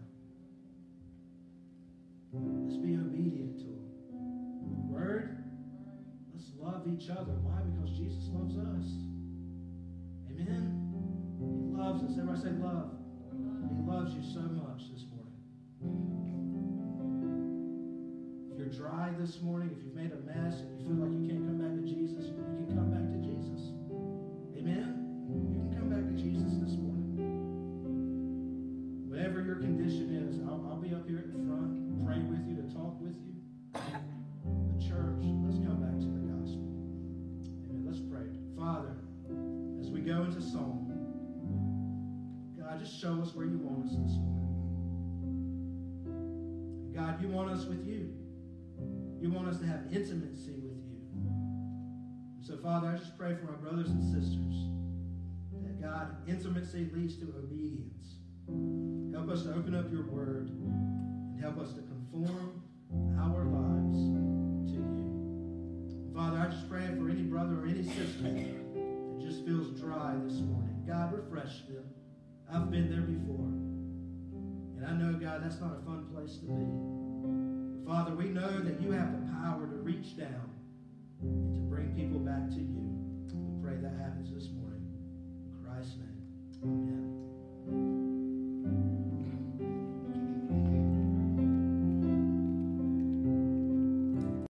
Let's be obedient to Him. Word? Let's love each other. Why? Because Jesus loves us. Amen? He loves us. Everybody say love. He loves you so much this morning. If you're dry this morning, if you've made a mess and you feel like you can't come back to Jesus, you can come back to Jesus. Amen? You can come back to Jesus this morning. Whatever your condition is, I'll be up here at the front, pray with you, to talk with you. But church, let's come back to the gospel. Amen. Let's pray. Father, as we go into song, God, just show us where you want us this morning. God, you want us with you. You want us to have intimacy with you. So, Father, I just pray for my brothers and sisters that, God, intimacy leads to obedience. Help us to open up your word and help us to conform our lives to you. Father, I just pray for any brother or any sister that just feels dry this morning. God, refresh them. I've been there before. And I know, God, that's not a fun place to be. But Father, we know that you have the power to reach down and to bring people back to you.